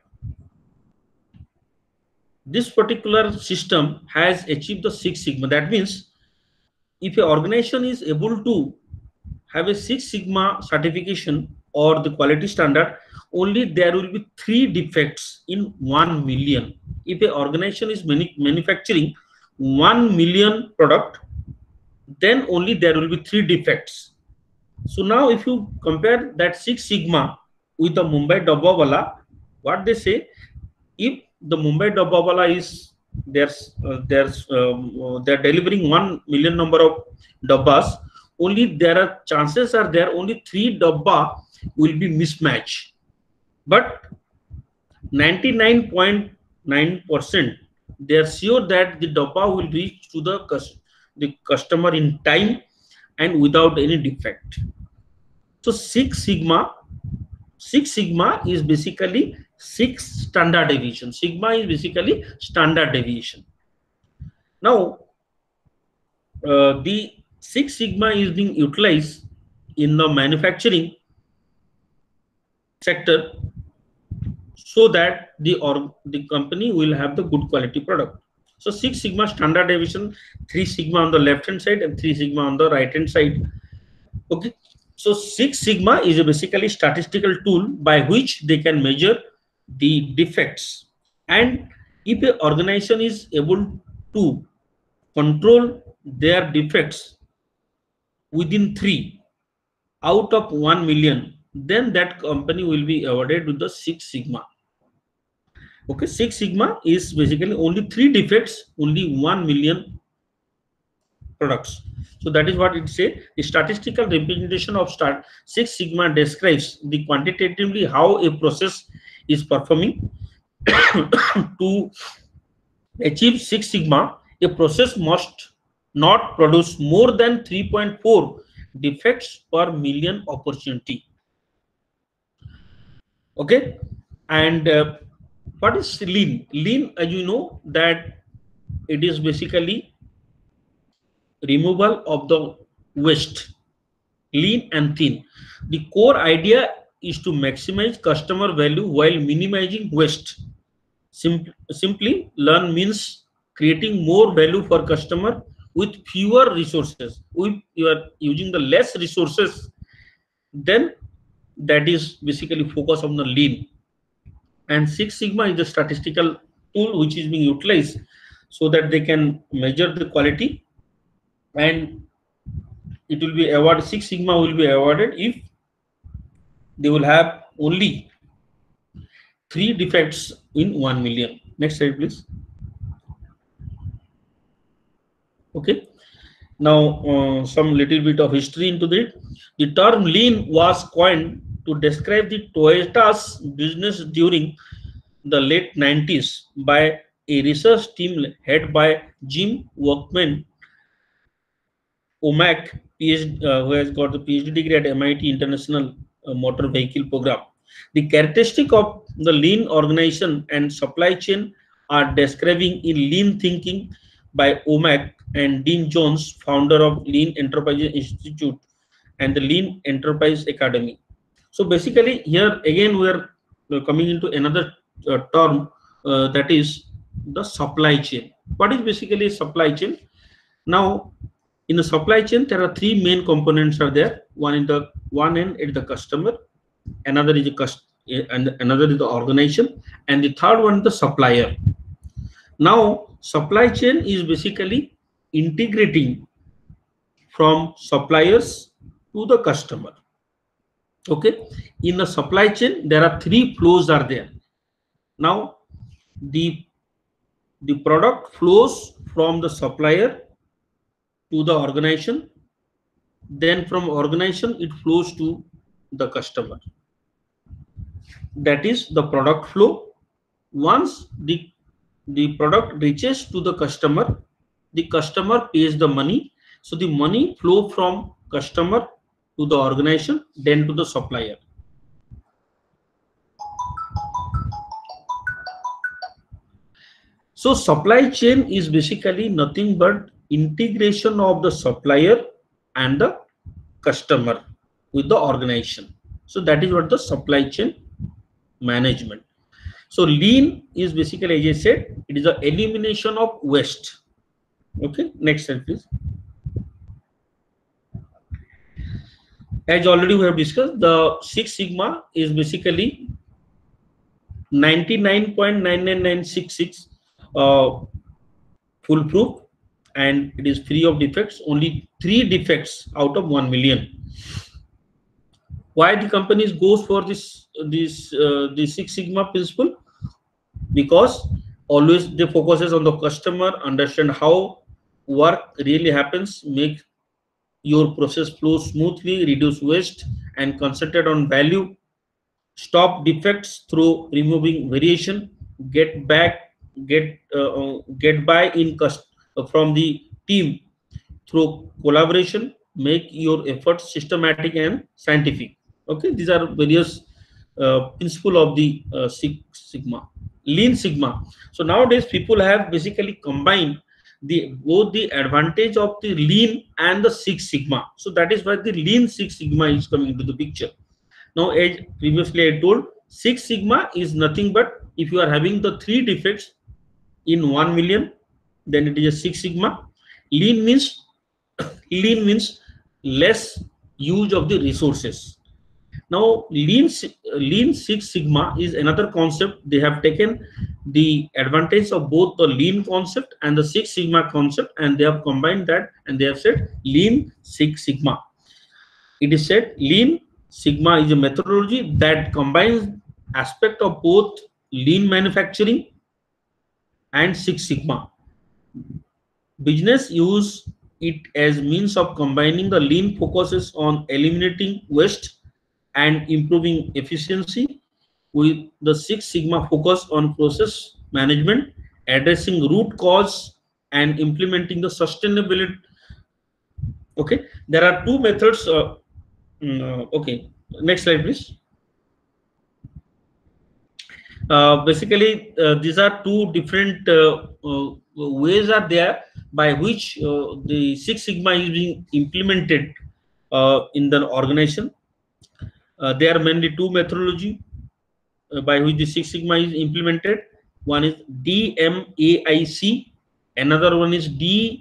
this particular system has achieved the Six Sigma. That means if an organization is able to have a Six Sigma certification or the quality standard, only there will be 3 defects in 1 million. If an organization is manufacturing 1 million product, then only there will be 3 defects. So now if you compare that Six Sigma with the Mumbai Dabbawala, what they say, if the Mumbai Dabbawala is they're delivering 1 million number of dabbas, only there are chances are there only 3 dabba will be mismatched, but 99.9% they are sure that the dabba will reach to the customer in time and without any defect. So Six Sigma is basically 6 standard deviation. Sigma is basically standard deviation. Now the Six Sigma is being utilized in the manufacturing sector so that the company will have the good quality product. So Six Sigma standard deviation, 3 sigma on the left hand side and 3 sigma on the right hand side. Okay, so Six Sigma is a basically statistical tool by which they can measure the defects, and if an organization is able to control their defects within 3 out of 1 million, then that company will be awarded with the Six Sigma. Okay, Six Sigma is basically only 3 defects, only 1 million products. So that is what it says. The statistical representation of Six Sigma describes the quantitatively how a process is performing. To achieve Six Sigma, a process must not produce more than 3.4 defects per million opportunity. Okay, and what is lean? Lean, as you know, that it is basically removal of the waste. Lean and thin. The core idea is to maximize customer value while minimizing waste. Simply, learn means creating more value for customer with fewer resources. If you are using the less resources, then that is basically focus on the lean. And Six Sigma is the statistical tool which is being utilized so that they can measure the quality, and it will be awarded. Six Sigma will be awarded if they will have only 3 defects in 1 million. Next slide, please. Okay. Now, some little bit of history into it. The term lean was coined to describe the Toyota's business during the late 90s by a research team head by Jim Workman Omak, PhD, who has got the PhD degree at MIT International Motor Vehicle Program. The characteristic of the lean organization and supply chain are describing in Lean Thinking by Omak and Dean Jones, founder of Lean Enterprise Institute and the Lean Enterprise Academy. So basically, here again we are coming into another term, that is the supply chain. What is basically supply chain? Now, in the supply chain, there are 3 main components are there. One in the one end is the customer, another is and another is the organization, and the third one is the supplier. Now, supply chain is basically integrating from suppliers to the customer. Okay, in the supply chain, there are 3 flows are there. Now, the product flows from the supplier to the organization, then from organization it flows to the customer. That is the product flow. Once the product reaches to the customer pays the money. So the money flow from customer to the organization, then to the supplier. So supply chain is basically nothing but integration of the supplier and the customer with the organization. So that is what the supply chain management. So lean is basically, as I said, it is the elimination of waste. Okay, next slide, please. As already we have discussed, the Six Sigma is basically 99.99966 foolproof, and it is free of defects. Only 3 defects out of 1 million. Why the companies goes for this the Six Sigma principle? Because always they focuses on the customer, understand how work really happens, make your process flow smoothly, reduce waste, and concentrate on value. Stop defects through removing variation. Get by in from the team through collaboration. Make your efforts systematic and scientific. Okay, these are various principle of the Six Sigma, Lean Sigma. So nowadays people have basically combined both the advantage of the Lean and the Six Sigma. So that is why the Lean Six Sigma is coming into the picture. Now, as previously I told, Six Sigma is nothing but if you are having the 3 defects in 1 million, then it is a Six Sigma. Lean means less use of the resources. Now, Lean Six Sigma is another concept. They have taken the advantage of both the Lean concept and the Six Sigma concept, and they have combined that, and they have said Lean Six Sigma. It is said Lean Sigma is a methodology that combines aspect of both lean manufacturing and Six Sigma. Business use it as means of combining the lean focuses on eliminating waste and improving efficiency, with the Six Sigma focus on process management, addressing root cause, and implementing the sustainability. Okay, there are 2 methods. Okay, next slide, please. Basically, these are 2 different ways are there by which the Six Sigma is being implemented in the organization. There are mainly 2 methodology by which the Six Sigma is implemented. one is DMAIC, another one is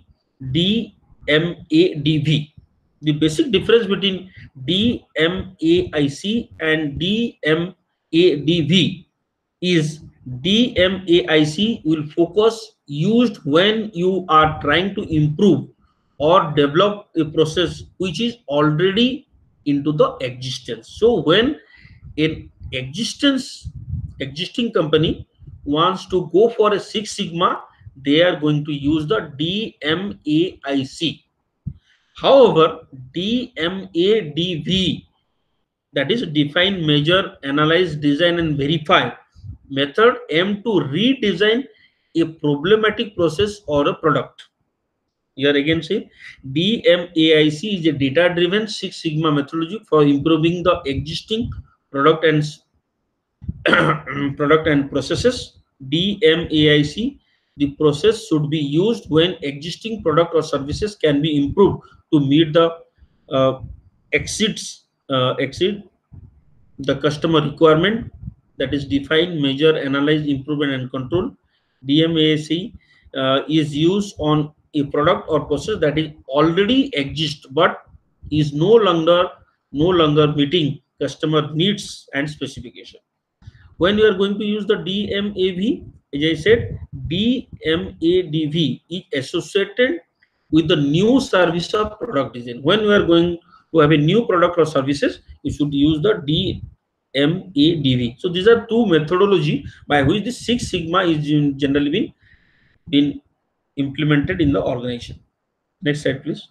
DMADV. The basic difference between DMAIC and DMADV is DMAIC will focus used when you are trying to improve or develop a process which is already into the existence. So when an existing company wants to go for a Six Sigma, they are going to use the DMAIC. However, DMADV, that is define, measure, analyze, design and verify method, aim to redesign a problematic process or a product. Here again say DMAIC is a data driven Six Sigma methodology for improving the existing product and product and processes. DMAIC, the process should be used when existing product or services can be improved to meet the uh, exceed the customer requirement, that is define, measure, analyze, improvement and control. DMAIC is used on a product or process that is already exist but is no longer meeting customer needs and specification. When you are going to use the DMAV, as I said, DMADV is associated with the new service or product design. When you are going to have a new product or services, you should use the DMADV. So these are two methodology by which the Six Sigma is generally been implemented in the organization. Next slide, please.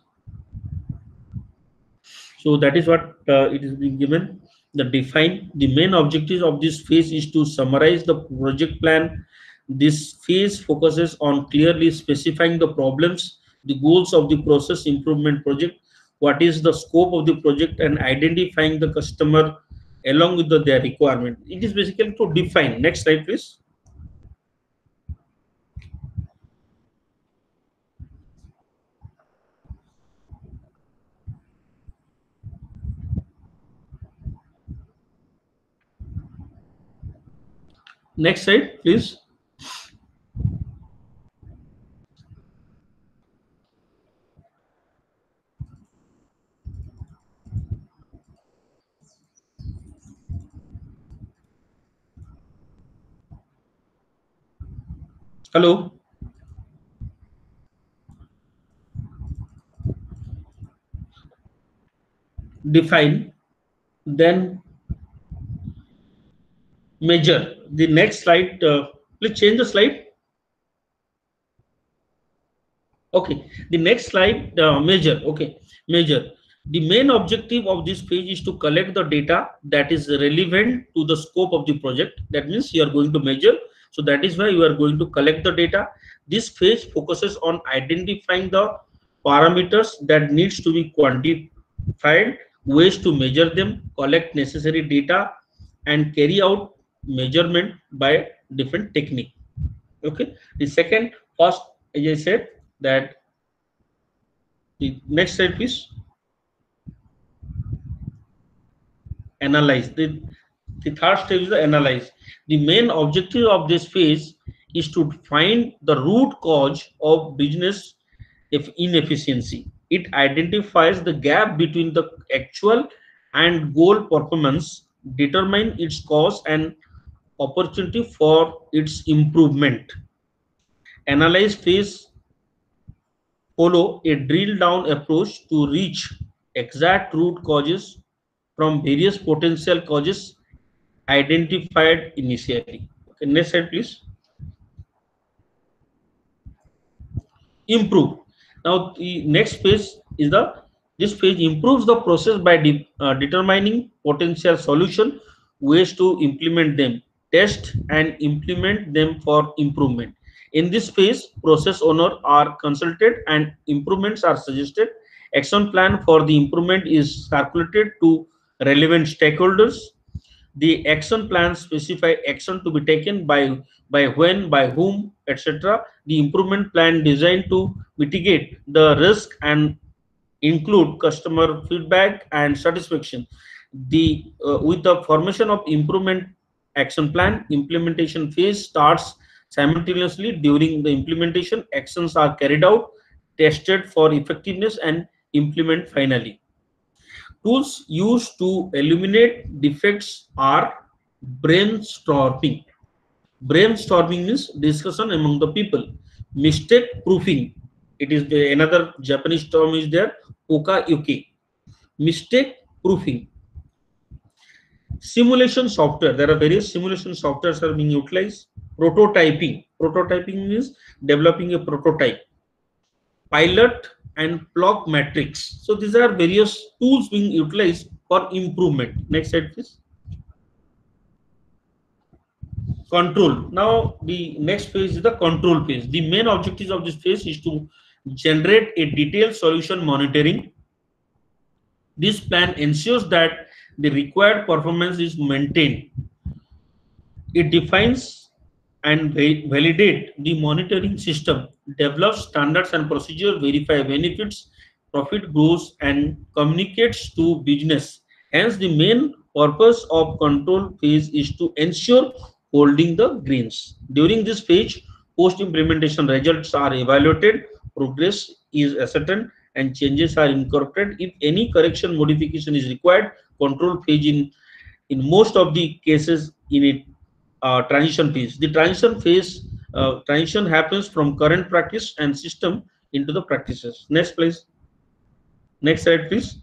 So that is what it is being given. The define, the main objective of this phase is to summarize the project plan. This phase focuses on clearly specifying the problems, the goals of the process improvement project, what is the scope of the project, and identifying the customer along with their requirement. It is basically to define. Next slide, please. Next slide, please. Hello. Define, then measure. The next slide, please change the slide. Okay, the next slide, measure. Okay, measure. The main objective of this page is to collect the data that is relevant to the scope of the project. That means you are going to measure. So that is why you are going to collect the data. This phase focuses on identifying the parameters that needs to be quantified, ways to measure them, collect necessary data, and carry out measurement by different technique. Okay. The second, first, as I said, that the next slide, please. Analyze. The third stage is the analyze. The main objective of this phase is to find the root cause of business inefficiency. It identifies the gap between the actual and goal performance, determine its cause and opportunity for its improvement. Analyze phase follow a drill down approach to reach exact root causes from various potential causes identified initially. Okay, next slide, please. Improve. Now the next phase is this phase improves the process by determining potential solution, ways to implement them, test and implement them for improvement. In this phase, process owner are consulted and improvements are suggested. Action plan for the improvement is circulated to relevant stakeholders. The action plans specify action to be taken by when, by whom, etc. The improvement plan designed to mitigate the risk and include customer feedback and satisfaction. With the formation of improvement action plan, implementation phase starts Simultaneously, during the implementation, actions are carried out, tested for effectiveness, and implement finally. Tools used to eliminate defects are brainstorming. Brainstorming means discussion among the people. Mistake proofing. It is another Japanese term is there. Oka yuki. Mistake proofing. Simulation software. There are various simulation softwares are being utilized. Prototyping. Prototyping means developing a prototype. Pilot and plot matrix. So these are various tools being utilized for improvement. Next slide, please. Control. Now the next phase is the control phase. The main objectives of this phase is to generate a detailed solution monitoring. This plan ensures that the required performance is maintained. It defines and validate the monitoring system, develops standards and procedures, verify benefits, profit grows, and communicates to business. Hence, the main purpose of control phase is to ensure holding the greens. During this phase, post-implementation results are evaluated, progress is ascertained, and changes are incorporated. If any correction modification is required, control phase in most of the cases in it transition phase. The transition phase transition happens from current practice and system into the practices. Next, please. Next slide, please.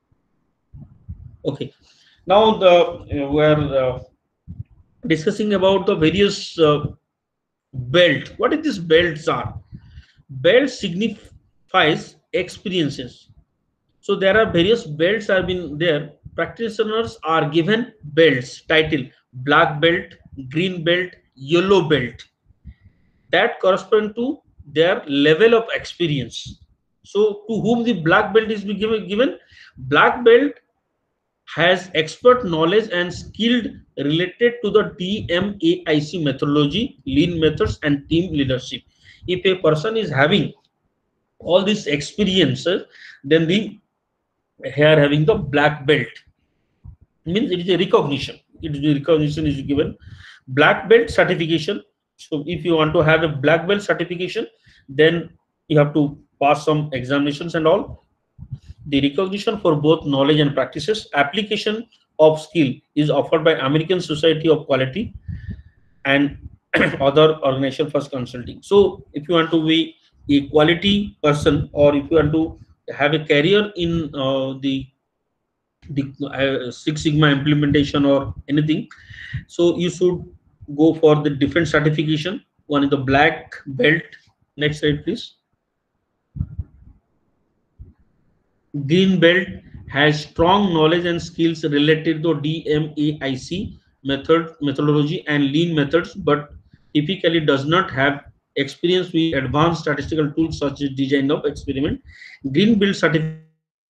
Okay. Now we're discussing about the various belt. What is this belts are? Belt signifies experiences. So there are various belts have been there. Practitioners are given belts. Title: black belt, green belt, yellow belt, that correspond to their level of experience. So to whom the black belt is given, black belt has expert knowledge and skilled related to the DMAIC methodology, lean methods, and team leadership. If a person is having all these experiences, then the here having the black belt means it is a recognition. It is the recognition is given. Black belt certification. So if you want to have a black belt certification, then you have to pass some examinations and all. The recognition for both knowledge and practices. Application of skill is offered by American Society of Quality and other organization for consulting. So if you want to be a quality person, or if you want to have a career in the Six Sigma implementation or anything, so you should go for the different certification. One is the black belt. Next slide, please. Green belt has strong knowledge and skills related to DMAIC methodology and lean methods, but typically does not have experience with advanced statistical tools such as design of experiment. Green belt certification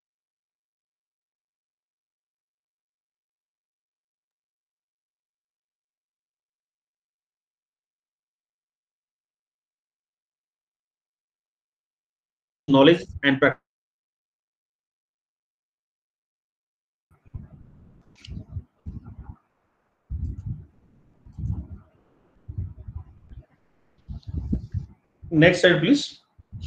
knowledge and practice. Next slide, please.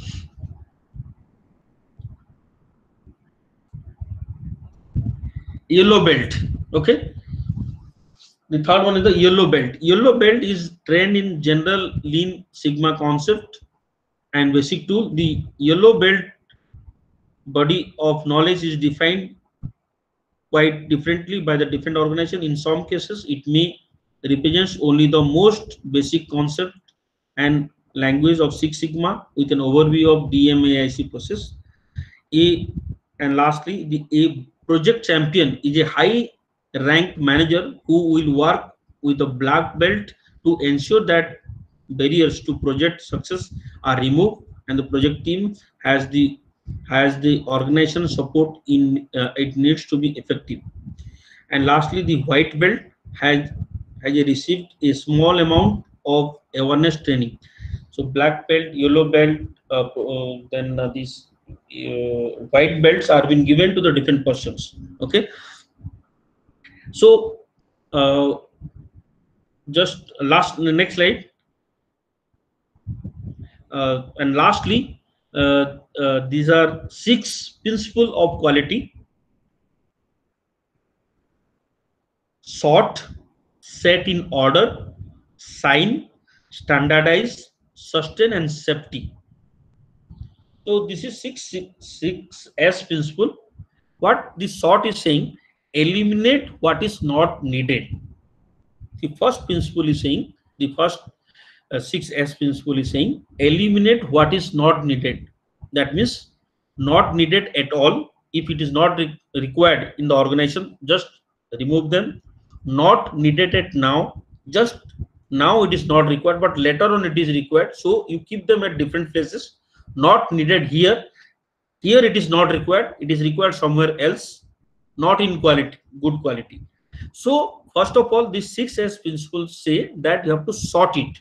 Yellow belt. Okay. The third one is the yellow belt. Yellow belt is trained in general lean sigma concept and basic tool. The yellow belt body of knowledge is defined quite differently by the different organization. In some cases, it may represents only the most basic concept and language of Six Sigma with an overview of DMAIC process. A and lastly, the A project champion is a high ranked manager who will work with a black belt to ensure that barriers to project success are removed and the project team has the organization support in it needs to be effective. And lastly, the white belt has received a small amount of awareness training. So black belt, yellow belt, then these white belts are being given to the different persons. Okay. So just last next slide. And lastly, these are 6 principles of quality: sort, set in order, sign, standardize, sustain, and safety. So this is six S principle. What the sort is saying: eliminate what is not needed. The first principle is saying, the first 6S principle is saying, eliminate what is not needed. That means not needed at all. If it is not required in the organization, just remove them. Not needed at now, just now it is not required, but later on it is required. So you keep them at different places. Not needed here. Here it is not required. It is required somewhere else. Not in quality, good quality. So first of all, these 6S principles say that you have to sort it.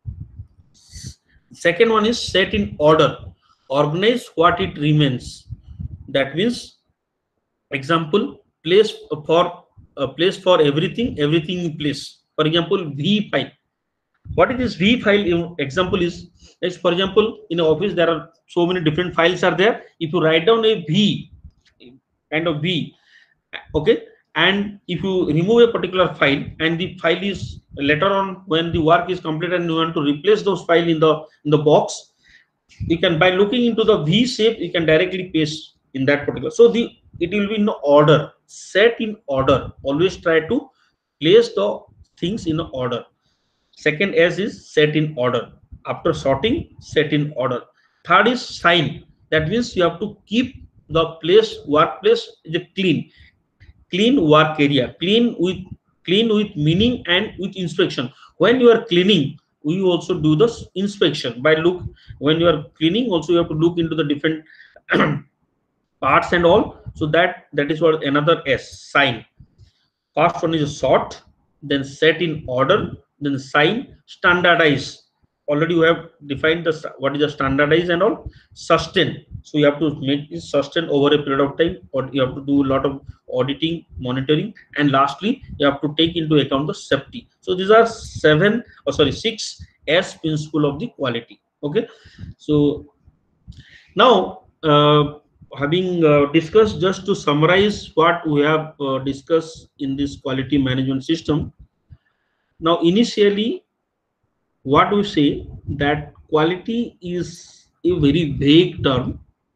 Second one is set in order. Organize what it remains. That means, example, place for everything in place. For example, V file. What is this V file? Example is, for example, in an office there are so many different files are there. If you write down a V, kind of V, okay, and if you remove a particular file and the file is later on when the work is complete and you want to replace those file in the box, you can, by looking into the V shape, you can directly paste in that particular. So it will be in order, set in order. Always try to place the things in order. Second S is set in order. After sorting, set in order. Third is sign. That means you have to keep the workplace clean. Clean work area, clean with meaning and with inspection. When you are cleaning, we also do the inspection by look. When you are cleaning, also you have to look into the different parts and all. So that is what another S, sign. First one is sort, then set in order, then sign, standardize. Already you have defined what is the standardize and all. Sustain. So you have to make this sustain over a period of time, or you have to do a lot of auditing, monitoring, and lastly you have to take into account the safety. So these are 6 S principle of the quality. Okay, so now having discussed, just to summarize what we have discussed in this quality management system. Now initially, what we say that quality is a very vague term.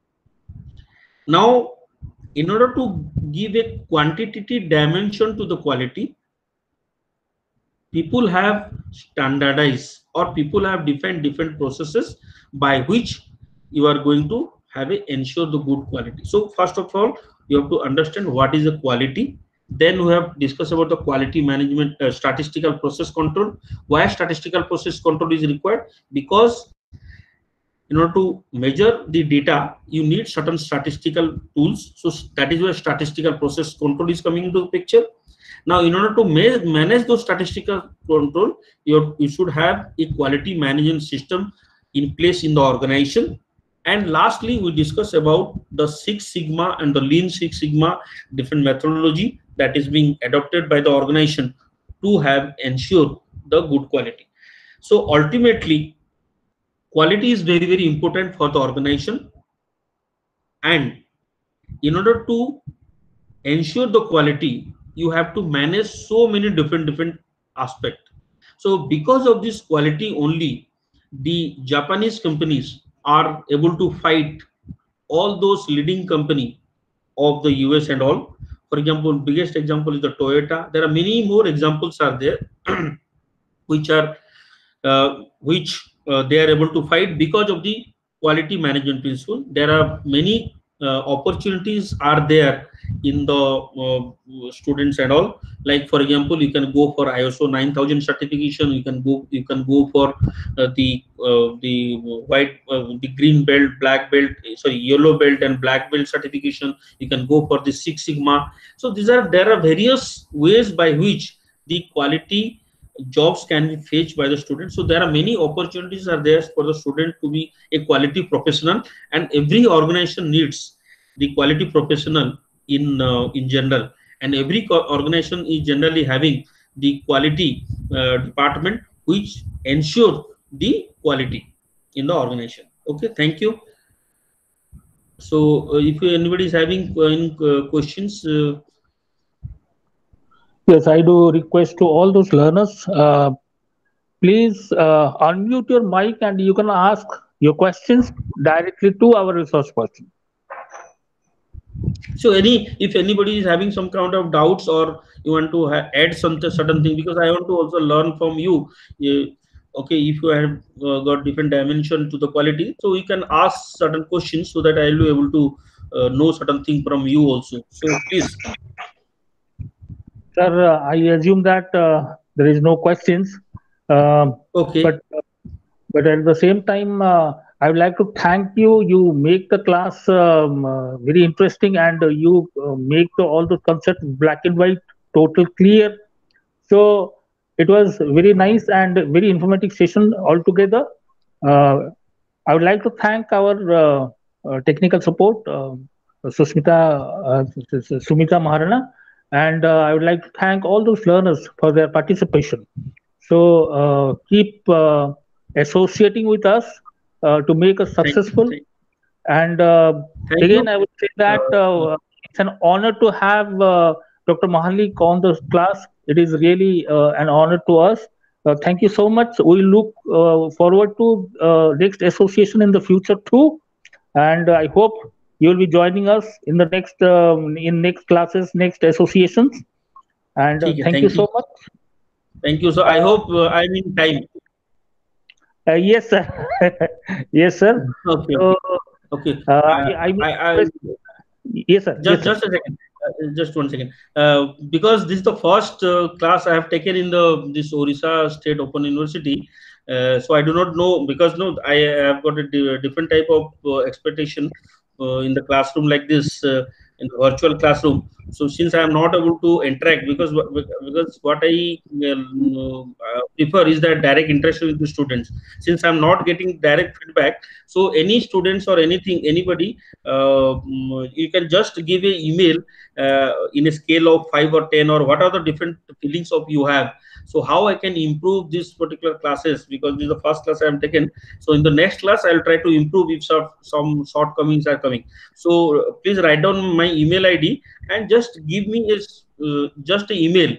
Now, in order to give a quantitative dimension to the quality, people have standardized, or people have defined different processes by which you are going to have ensure the good quality. So first of all, you have to understand what is the quality. Then we have discussed about the quality management, statistical process control. Why statistical process control is required? Because in order to measure the data, you need certain statistical tools. So that is where statistical process control is coming into the picture. Now, in order to manage those statistical control, you should have a quality management system in place in the organization. And lastly, we discuss about the Six Sigma and the Lean Six Sigma, different methodology that is being adopted by the organization to have ensure the good quality. So ultimately, quality is very, very important for the organization. And in order to ensure the quality, you have to manage so many different aspects. So because of this quality only, the Japanese companies are able to fight all those leading company of the US and all. For example, biggest example is the Toyota. There are many more examples are there which are they are able to fight because of the quality management principle. There are many opportunities are there in the students and all. Like for example, you can go for ISO 9000 certification. You can go for the green belt, black belt, sorry, yellow belt and black belt certification. You can go for the Six Sigma. So there are various ways by which the quality jobs can be fetched by the student. So there are many opportunities are there for the student to be a quality professional, and every organization needs the quality professional in general, and every organization is generally having the quality department which ensure the quality. in the organization. Okay, thank you. So if anybody is having any questions, Yes, I do request to all those learners, please unmute your mic and you can ask your questions directly to our resource person. so if anybody is having some kind of doubts, or you want to add some certain thing, because I want to also learn from you. Okay, if you have got different dimension to the quality, so you can ask certain questions so that I will be able to know certain thing from you also. So please. Sir, I assume that there is no questions, um, Okay. but but at the same time, I would like to thank you. You make the class very interesting, and you make all the concepts black and white, total clear. So it was very nice and very informative session altogether. Uh, I would like to thank our technical support, Susmita, Sumita Maharana, and I would like to thank all those learners for their participation. So keep associating with us to make us Thank you. successful. And Thank you. again, I would say that it's an honor to have Dr. Mahalik on the class. It is really an honor to us. Thank you so much. We look forward to next association in the future too, and I hope you will be joining us in the next in next classes, next associations. And ठीक है, thank you thank you. so much. Thank you. So I Uh, hope I'm in time. yes, sir. Yes, sir. Okay, So okay, okay. I will I request. Yes, sir. Yes, sir. just a second. Just 1 second. Because this is the first class I have taken in the this Orissa State Open University. So I do not know, because no, I have got a different type of expectation in the classroom like this, in the virtual classroom. So since I am not able to interact, because what I prefer is that direct interaction with the students. Since I'm not getting direct feedback, so any students or anybody, you can just give a email in a scale of 5 or 10, or what are the different feelings of you have. So how I can improve this particular classes, because this is the first class I am taken. So in the next class I'll try to improve if some shortcomings are coming. So please write down my email ID and just give me just an email,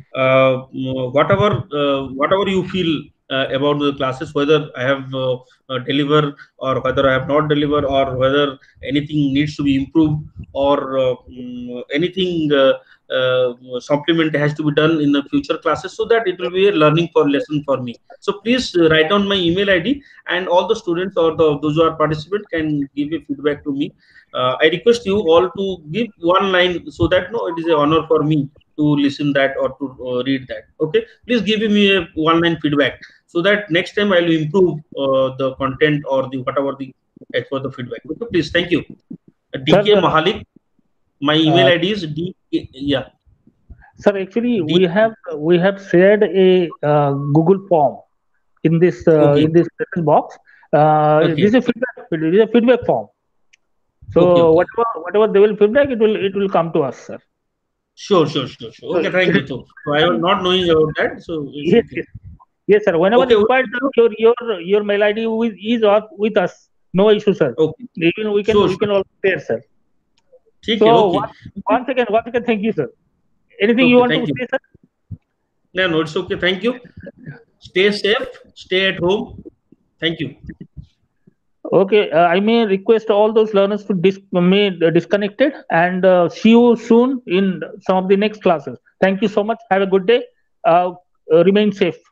whatever you feel about the classes, whether I have deliver, or whether I have not deliver, or whether anything needs to be improved, or anything supplement has to be done in the future classes, so that it will be a learning for lesson for me. So please write down my email ID, and all the students, or those who are participant, can give a feedback to me. I request you all to give one line, so that no, it is an honor for me to listen that, or to read that. Okay, please give me a one line feedback, so that next time I will improve the content, or the whatever the as for the feedback. Okay, please. Thank you. Sir, DK Mahalik. My email uh, ID is D. Yeah. sir, actually, D. we have shared a Google form Okay. in this message box. This Okay. is a feedback. This is a feedback form. Okay. So Okay. whatever they will feedback, it will come to us, sir. Sure. Sure. Sure. Sure. So, Okay. Thank you. So I was not knowing about that. So it's yes, okay. yes, yes, sir. Whenever Okay. required, sir, your mail ID with us. No issue, sir. Okay. Even we can Sure. we Sure. can all share, sir. ठीक है. So Okay. once again, thank you, sir. Anything you Okay. want to Thank you. say, sir? No, no, it's okay. Thank you. Stay safe. Stay at home. Thank you. Okay, I may request all those learners to may disconnected and see you soon in some of the next classes. Thank you so much. Have a good day. Remain safe.